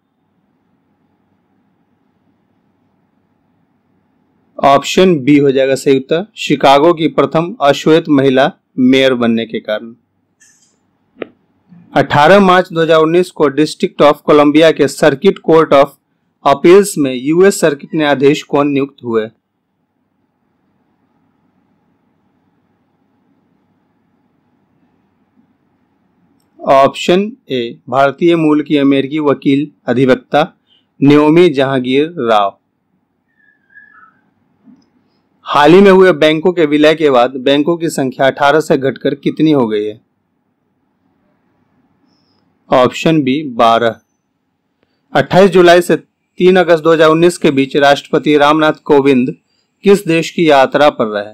ऑप्शन बी हो जाएगा सही उत्तर, शिकागो की प्रथम अश्वेत महिला मेयर बनने के कारण। अठारह मार्च दो हज़ार उन्नीस को डिस्ट्रिक्ट ऑफ कोलंबिया के सर्किट कोर्ट ऑफ अपील्स में यूएस सर्किट न्यायाधीश कौन नियुक्त हुए? ऑप्शन ए भारतीय मूल की अमेरिकी वकील अधिवक्ता नेओमी जहांगीर राव। हाल ही में हुए बैंकों के विलय के बाद बैंकों की संख्या अठारह से घटकर कितनी हो गई है? ऑप्शन बी बारह। अट्ठाईस जुलाई से तीन अगस्त दो हज़ार उन्नीस के बीच राष्ट्रपति रामनाथ कोविंद किस देश की यात्रा पर रहे?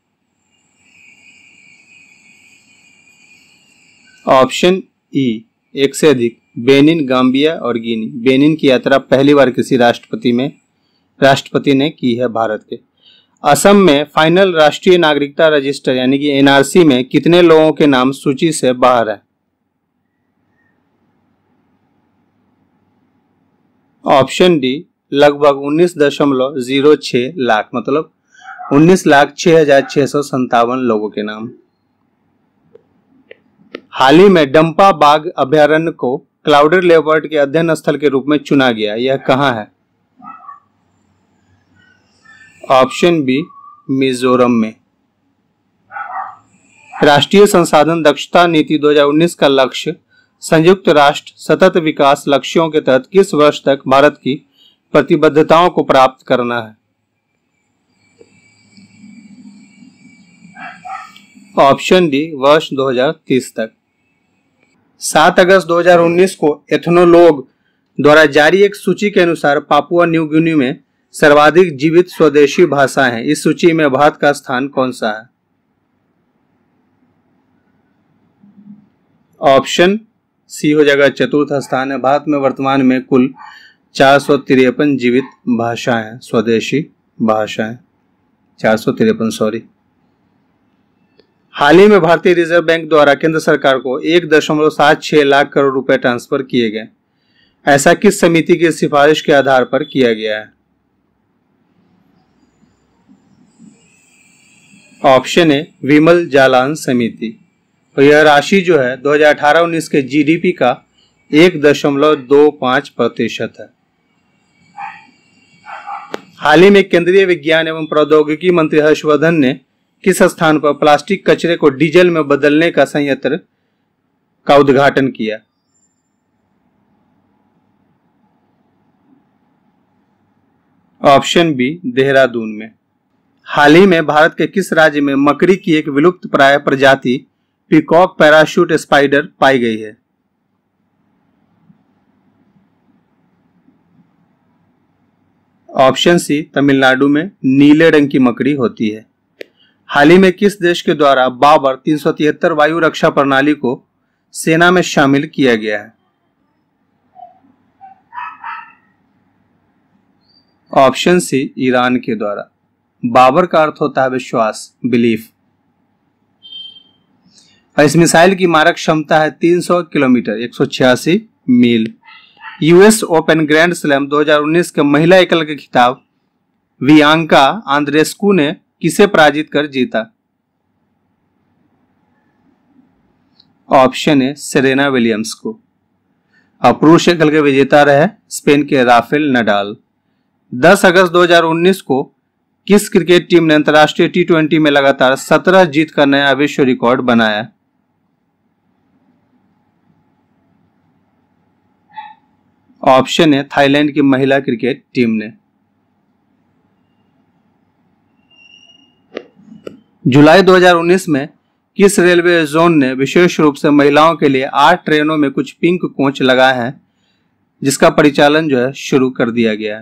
ऑप्शन ई एक से अधिक, बेनिन, गाम्बिया और गिनी। बेनिन की यात्रा पहली बार किसी राष्ट्रपति में राष्ट्रपति ने की है भारत के। असम में फाइनल राष्ट्रीय नागरिकता रजिस्टर यानी कि एनआरसी में कितने लोगों के नाम सूची से बाहर है? ऑप्शन डी लगभग उन्नीस दशमलव जीरो छह लाख, मतलब उन्नीस लाख छह हजार छह सौ संतावन लोगों के नाम। हाल ही में डंपा बाघ अभयारण्य को क्लाउडेड लेपर्ड के अध्ययन स्थल के रूप में चुना गया, यह कहां है? ऑप्शन बी मिजोरम में। राष्ट्रीय संसाधन दक्षता नीति दो हज़ार उन्नीस का लक्ष्य संयुक्त राष्ट्र सतत विकास लक्ष्यों के तहत किस वर्ष तक भारत की प्रतिबद्धताओं को प्राप्त करना है? ऑप्शन डी वर्ष दो हज़ार तीस तक। सात अगस्त दो हज़ार उन्नीस को एथनोलॉग द्वारा जारी एक सूची के अनुसार पापुआ न्यू गिनी में सर्वाधिक जीवित स्वदेशी भाषाएं हैं। इस सूची में भारत का स्थान कौन सा है? ऑप्शन सी हो जाएगा चतुर्थ स्थान है। भारत में वर्तमान में कुल चार सौ तिरपन जीवित भाषाएं हैं, स्वदेशी भाषाएं चार सौ तिरपन सॉरी। हाल ही में भारतीय रिजर्व बैंक द्वारा केंद्र सरकार को एक दशमलव सात छह लाख करोड़ रुपए ट्रांसफर किए गए। ऐसा किस समिति की सिफारिश के आधार पर किया गया है? ऑप्शन ए विमल जालान समिति। और यह राशि जो है दो हज़ार अठारह उन्नीस के जीडीपी का एक दशमलव दो पांच प्रतिशत है। हाल ही में केंद्रीय विज्ञान एवं प्रौद्योगिकी मंत्री हर्षवर्धन ने किस स्थान पर प्लास्टिक कचरे को डीजल में बदलने का संयंत्र का उद्घाटन किया? ऑप्शन बी देहरादून में। हाल ही में भारत के किस राज्य में मकड़ी की एक विलुप्त प्राय प्रजाति पीकॉक पैराशूट स्पाइडर पाई गई है? ऑप्शन सी, तमिलनाडु में नीले रंग की मकड़ी होती है। हाल ही में किस देश के द्वारा बाबर तीन सौ तिहत्तर वायु रक्षा प्रणाली को सेना में शामिल किया गया है? ऑप्शन सी, ईरान के द्वारा। बाबर का अर्थ होता है विश्वास, बिलीफ। और इस मिसाइल की मारक क्षमता है तीन सौ किलोमीटर, एक सौ छियासी मील। यूएस ओपन ग्रैंड स्लैम दो हज़ार उन्नीस के महिला एकल का खिताब वियांका आंद्रेस्कू ने किसे पराजित कर जीता? ऑप्शन है सेरेना विलियम्स को। और पुरुष एकल के विजेता रहे स्पेन के राफेल नडाल। दस अगस्त दो हज़ार उन्नीस को किस क्रिकेट टीम ने अंतर्राष्ट्रीय टी ट्वेंटी में लगातार सत्रह जीत का नया विश्व रिकॉर्ड बनाया? ऑप्शन है थाईलैंड की महिला क्रिकेट टीम ने। जुलाई दो हज़ार उन्नीस में किस रेलवे जोन ने विशेष रूप से महिलाओं के लिए आठ ट्रेनों में कुछ पिंक कोच लगाए हैं, जिसका परिचालन जो है शुरू कर दिया गया है?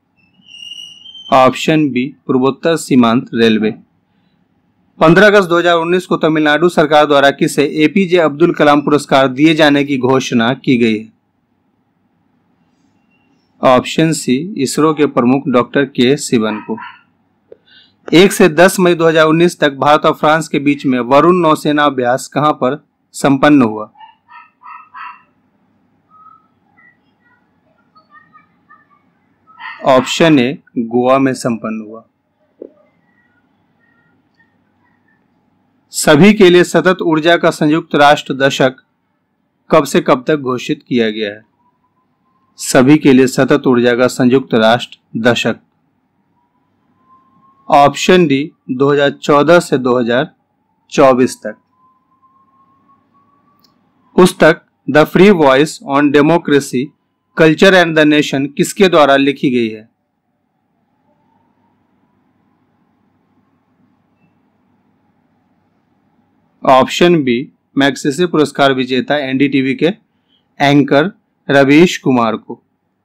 ऑप्शन बी, पूर्वोत्तर सीमांत रेलवे। पंद्रह अगस्त दो हज़ार उन्नीस को तमिलनाडु सरकार द्वारा किसे एपीजे अब्दुल कलाम पुरस्कार दिए जाने की घोषणा की गई है? ऑप्शन सी, इसरो के प्रमुख डॉक्टर के सिवन को। एक से दस मई दो हज़ार उन्नीस तक भारत और फ्रांस के बीच में वरुण नौसेना अभ्यास कहां पर संपन्न हुआ? ऑप्शन ए, गोवा में संपन्न हुआ। सभी के लिए सतत ऊर्जा का संयुक्त राष्ट्र दशक कब से कब तक घोषित किया गया है? सभी के लिए सतत ऊर्जा का संयुक्त राष्ट्र दशक। ऑप्शन डी, दो हज़ार चौदह से दो हज़ार चौबीस तक। पुस्तक the free voice on democracy, culture and the nation किसके द्वारा लिखी गई है? ऑप्शन बी, मैग्सेसे पुरस्कार विजेता एनडीटीवी के एंकर रवीश कुमार को।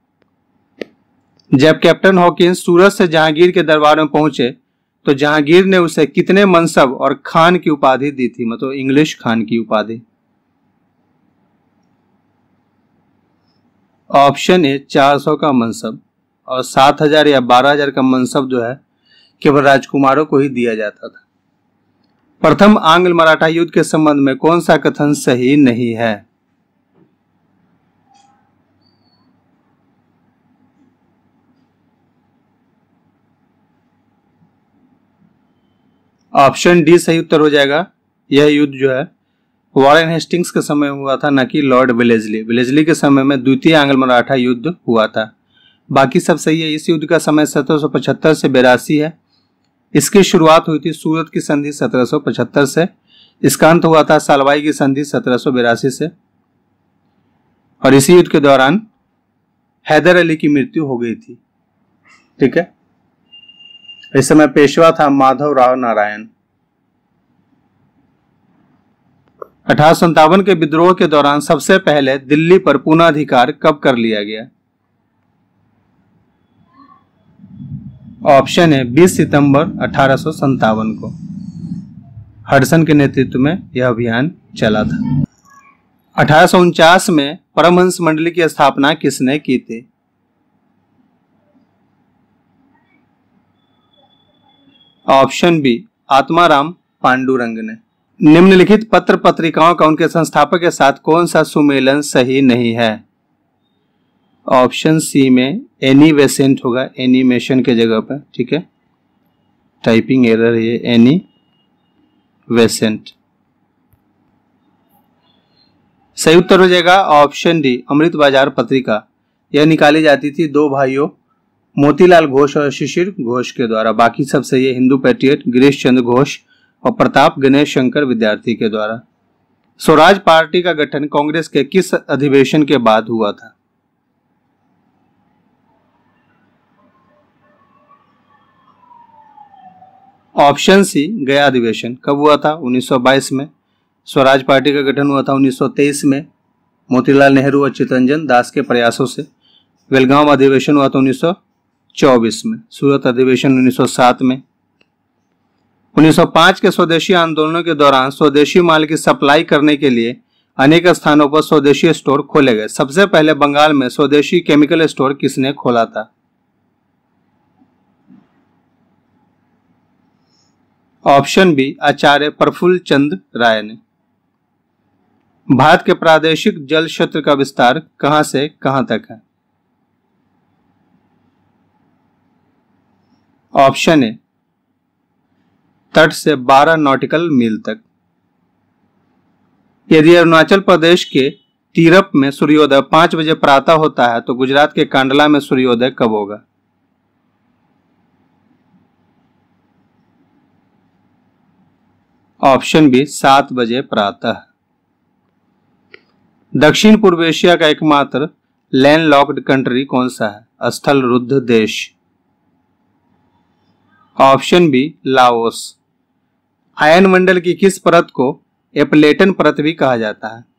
जब कैप्टन हॉकिंस सूरत से जहांगीर के दरबार में पहुंचे तो जहांगीर ने उसे कितने मनसब और खान की उपाधि दी थी, मतलब इंग्लिश खान की उपाधि? ऑप्शन ए, चार सौ का मनसब। और सात हजार या बारह हजार का मनसब जो है केवल राजकुमारों को ही दिया जाता था। प्रथम आंग्ल मराठा युद्ध के संबंध में कौन सा कथन सही नहीं है? ऑप्शन डी सही उत्तर हो जाएगा। यह युद्ध जो है वॉरेन हेस्टिंग्स के समय हुआ था, न कि लॉर्ड वेलेस्ली। वेलेस्ली के समय में द्वितीय आंग्ल मराठा युद्ध हुआ था। बाकी सब सही है। इस युद्ध का समय सत्रह सौ पचहत्तर से बेरासी है। इसकी शुरुआत हुई थी सूरत की संधि सत्रह सौ पचहत्तर से। इसका अंत हुआ था सालवाई की संधि सत्रह सौ बेरासी से। और इसी युद्ध के दौरान हैदर अली की मृत्यु हो गई थी। ठीक है। इस समय पेशवा था माधव राव नारायण। अठारह सौ संतावन के विद्रोह के दौरान सबसे पहले दिल्ली पर पुनः कब कर लिया गया? ऑप्शन है बीस सितंबर अठारह सौ संतावन को। हडसन के नेतृत्व में यह अभियान चला था। अठारह सौ उनचास में परमहंस मंडली की स्थापना किसने की थी? ऑप्शन बी, आत्माराम पांडुरंग ने। निम्नलिखित पत्र पत्रिकाओं का उनके संस्थापक के साथ कौन सा सुमेलन सही नहीं है? ऑप्शन सी में एनी वेसेंट होगा, एनिमेशन के जगह पर। ठीक है, टाइपिंग एरर है, एनी वेसेंट। सही उत्तर हो जाएगा ऑप्शन डी, अमृत बाजार पत्रिका। यह निकाली जाती थी दो भाइयों मोतीलाल घोष और शिशिर घोष के द्वारा। बाकी सब सही है, हिंदू पैट्रियट गिरीश चंद्र घोष और प्रताप गणेश शंकर विद्यार्थी के द्वारा। स्वराज पार्टी का गठन कांग्रेस के किस अधिवेशन के बाद हुआ था? ऑप्शन सी, गया अधिवेशन। कब हुआ था? उन्नीस सौ बाईस में। स्वराज पार्टी का गठन हुआ था उन्नीस सौ तेईस में मोतीलाल नेहरू और चितरंजन दास के प्रयासों से। बेलगांव अधिवेशन हुआ था उन्नीस सौ चौबीस में, सूरत अधिवेशन उन्नीस सौ सात में। उन्नीस सौ पाँच के स्वदेशी आंदोलनों के दौरान स्वदेशी माल की सप्लाई करने के लिए अनेक स्थानों पर स्वदेशी स्टोर खोले गए। सबसे पहले बंगाल में स्वदेशी केमिकल स्टोर किसने खोला था? ऑप्शन बी, आचार्य प्रफुल्ल चंद्र राय ने। भारत के प्रादेशिक जल क्षेत्र का विस्तार कहां से कहां तक है? ऑप्शन ए, तट से बारह नॉटिकल मील तक। यदि अरुणाचल प्रदेश के तीरप में सूर्योदय पांच बजे प्रातः होता है तो गुजरात के कांडला में सूर्योदय कब होगा? ऑप्शन बी, सात बजे प्रातः। दक्षिण पूर्व एशिया का एकमात्र लैंडलॉक्ड कंट्री कौन सा है? स्थल रुद्ध देश। Option B, Laos. आयन मंडल की किस परत को एपलेटन परत भी कहा जाता है?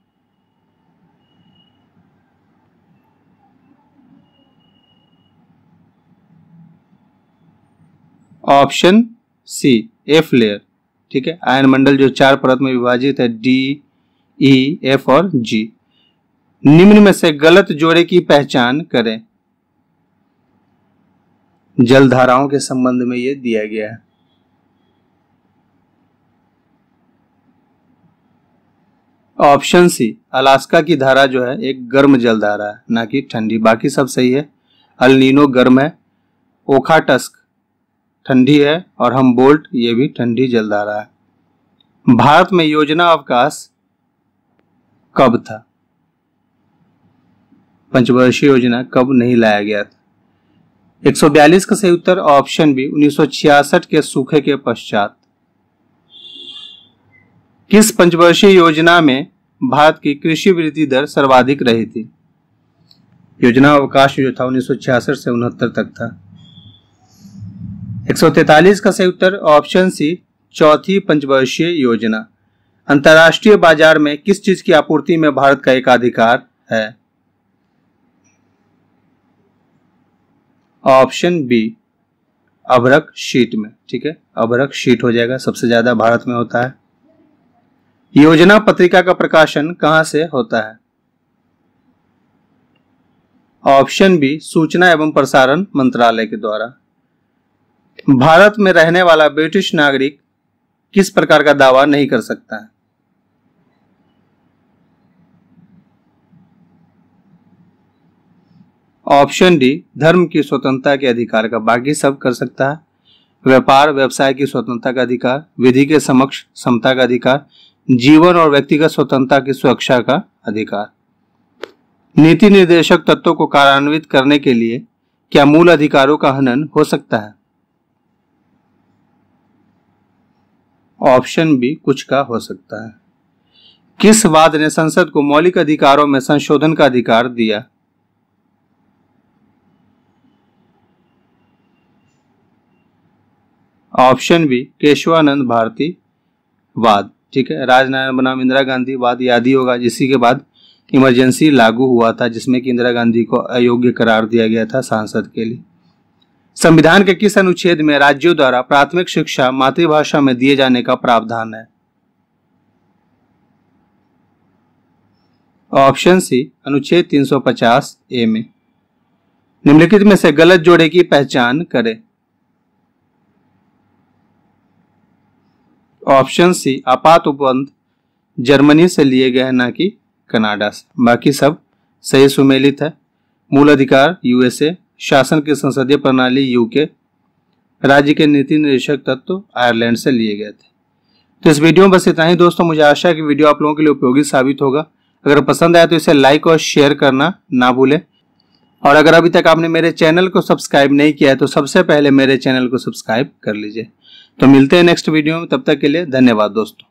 Option C, F layer. ठीक है, आयन मंडल जो चार परत में विभाजित है, डी, ई, एफ और जी। निम्न में से गलत जोड़े की पहचान करें। जल धाराओं के संबंध में यह दिया गया है। ऑप्शन सी, अलास्का की धारा जो है एक गर्म जल धारा है, ना कि ठंडी। बाकी सब सही है। अल नीनो गर्म है, ओखाटस्क ठंडी है और हमबोल्ट ये भी ठंडी जलधारा है। भारत में योजना अवकाश कब था? पंचवर्षीय योजना कब नहीं लाया गया था? एक सौ बयालीस का सही उत्तर ऑप्शन बी, उन्नीस सौ छियासठ के सूखे के पश्चात। किस पंचवर्षीय योजना में भारत की कृषि वृद्धि दर सर्वाधिक रही थी? योजना अवकाश जो था उन्नीस सौ छियासठ से उनहत्तर तक था। एक सौ तैंतालीस का सही उत्तर ऑप्शन सी, चौथी पंचवर्षीय योजना। अंतर्राष्ट्रीय बाजार में किस चीज की आपूर्ति में भारत का एकाधिकार है? ऑप्शन बी, अभ्रक शीट में। ठीक है, अभ्रक शीट हो जाएगा, सबसे ज्यादा भारत में होता है। योजना पत्रिका का प्रकाशन कहां से होता है? ऑप्शन बी, सूचना एवं प्रसारण मंत्रालय के द्वारा। भारत में रहने वाला ब्रिटिश नागरिक किस प्रकार का दावा नहीं कर सकता है? ऑप्शन डी, धर्म की स्वतंत्रता के अधिकार का। बाकी सब कर सकता है। व्यापार व्यवसाय की स्वतंत्रता का अधिकार, विधि के समक्ष समता का अधिकार, जीवन और व्यक्तिगत स्वतंत्रता की सुरक्षा का अधिकार। नीति निर्देशक तत्वों को कार्यान्वित करने के लिए क्या मूल अधिकारों का हनन हो सकता है? ऑप्शन बी, कुछ का हो सकता है। किस वाद ने संसद को मौलिक अधिकारों में संशोधन का अधिकार दिया? ऑप्शन बी, केशवानंद भारती वाद। ठीक है, राजनारायण बनाम इंदिरा गांधी वाद याद ही होगा, जिसी के बाद इमरजेंसी लागू हुआ था, जिसमें कि इंदिरा गांधी को अयोग्य करार दिया गया था सांसद के लिए। संविधान के किस अनुच्छेद में राज्यों द्वारा प्राथमिक शिक्षा मातृभाषा में दिए जाने का प्रावधान है? ऑप्शन सी, अनुच्छेद तीन सौ पचास ए में। निम्नलिखित में से गलत जोड़े की पहचान करें। ऑप्शन सी, आपात उपबंध जर्मनी से लिए गए हैं, ना कि कनाडा से। बाकी सब सही सुमेलित है। मूल अधिकार यूएसए, शासन की संसदीय प्रणाली यूके, राज्य के नीति निर्देशक तत्व आयरलैंड से लिए गए थे। तो इस वीडियो में बस इतना ही दोस्तों। मुझे आशा है कि वीडियो आप लोगों के लिए उपयोगी साबित होगा। अगर पसंद आया तो इसे लाइक और शेयर करना ना भूलें। और अगर अभी तक आपने मेरे चैनल को सब्सक्राइब नहीं किया है तो सबसे पहले मेरे चैनल को सब्सक्राइब कर लीजिए। तो मिलते हैं नेक्स्ट वीडियो में, तब तक के लिए धन्यवाद दोस्तों।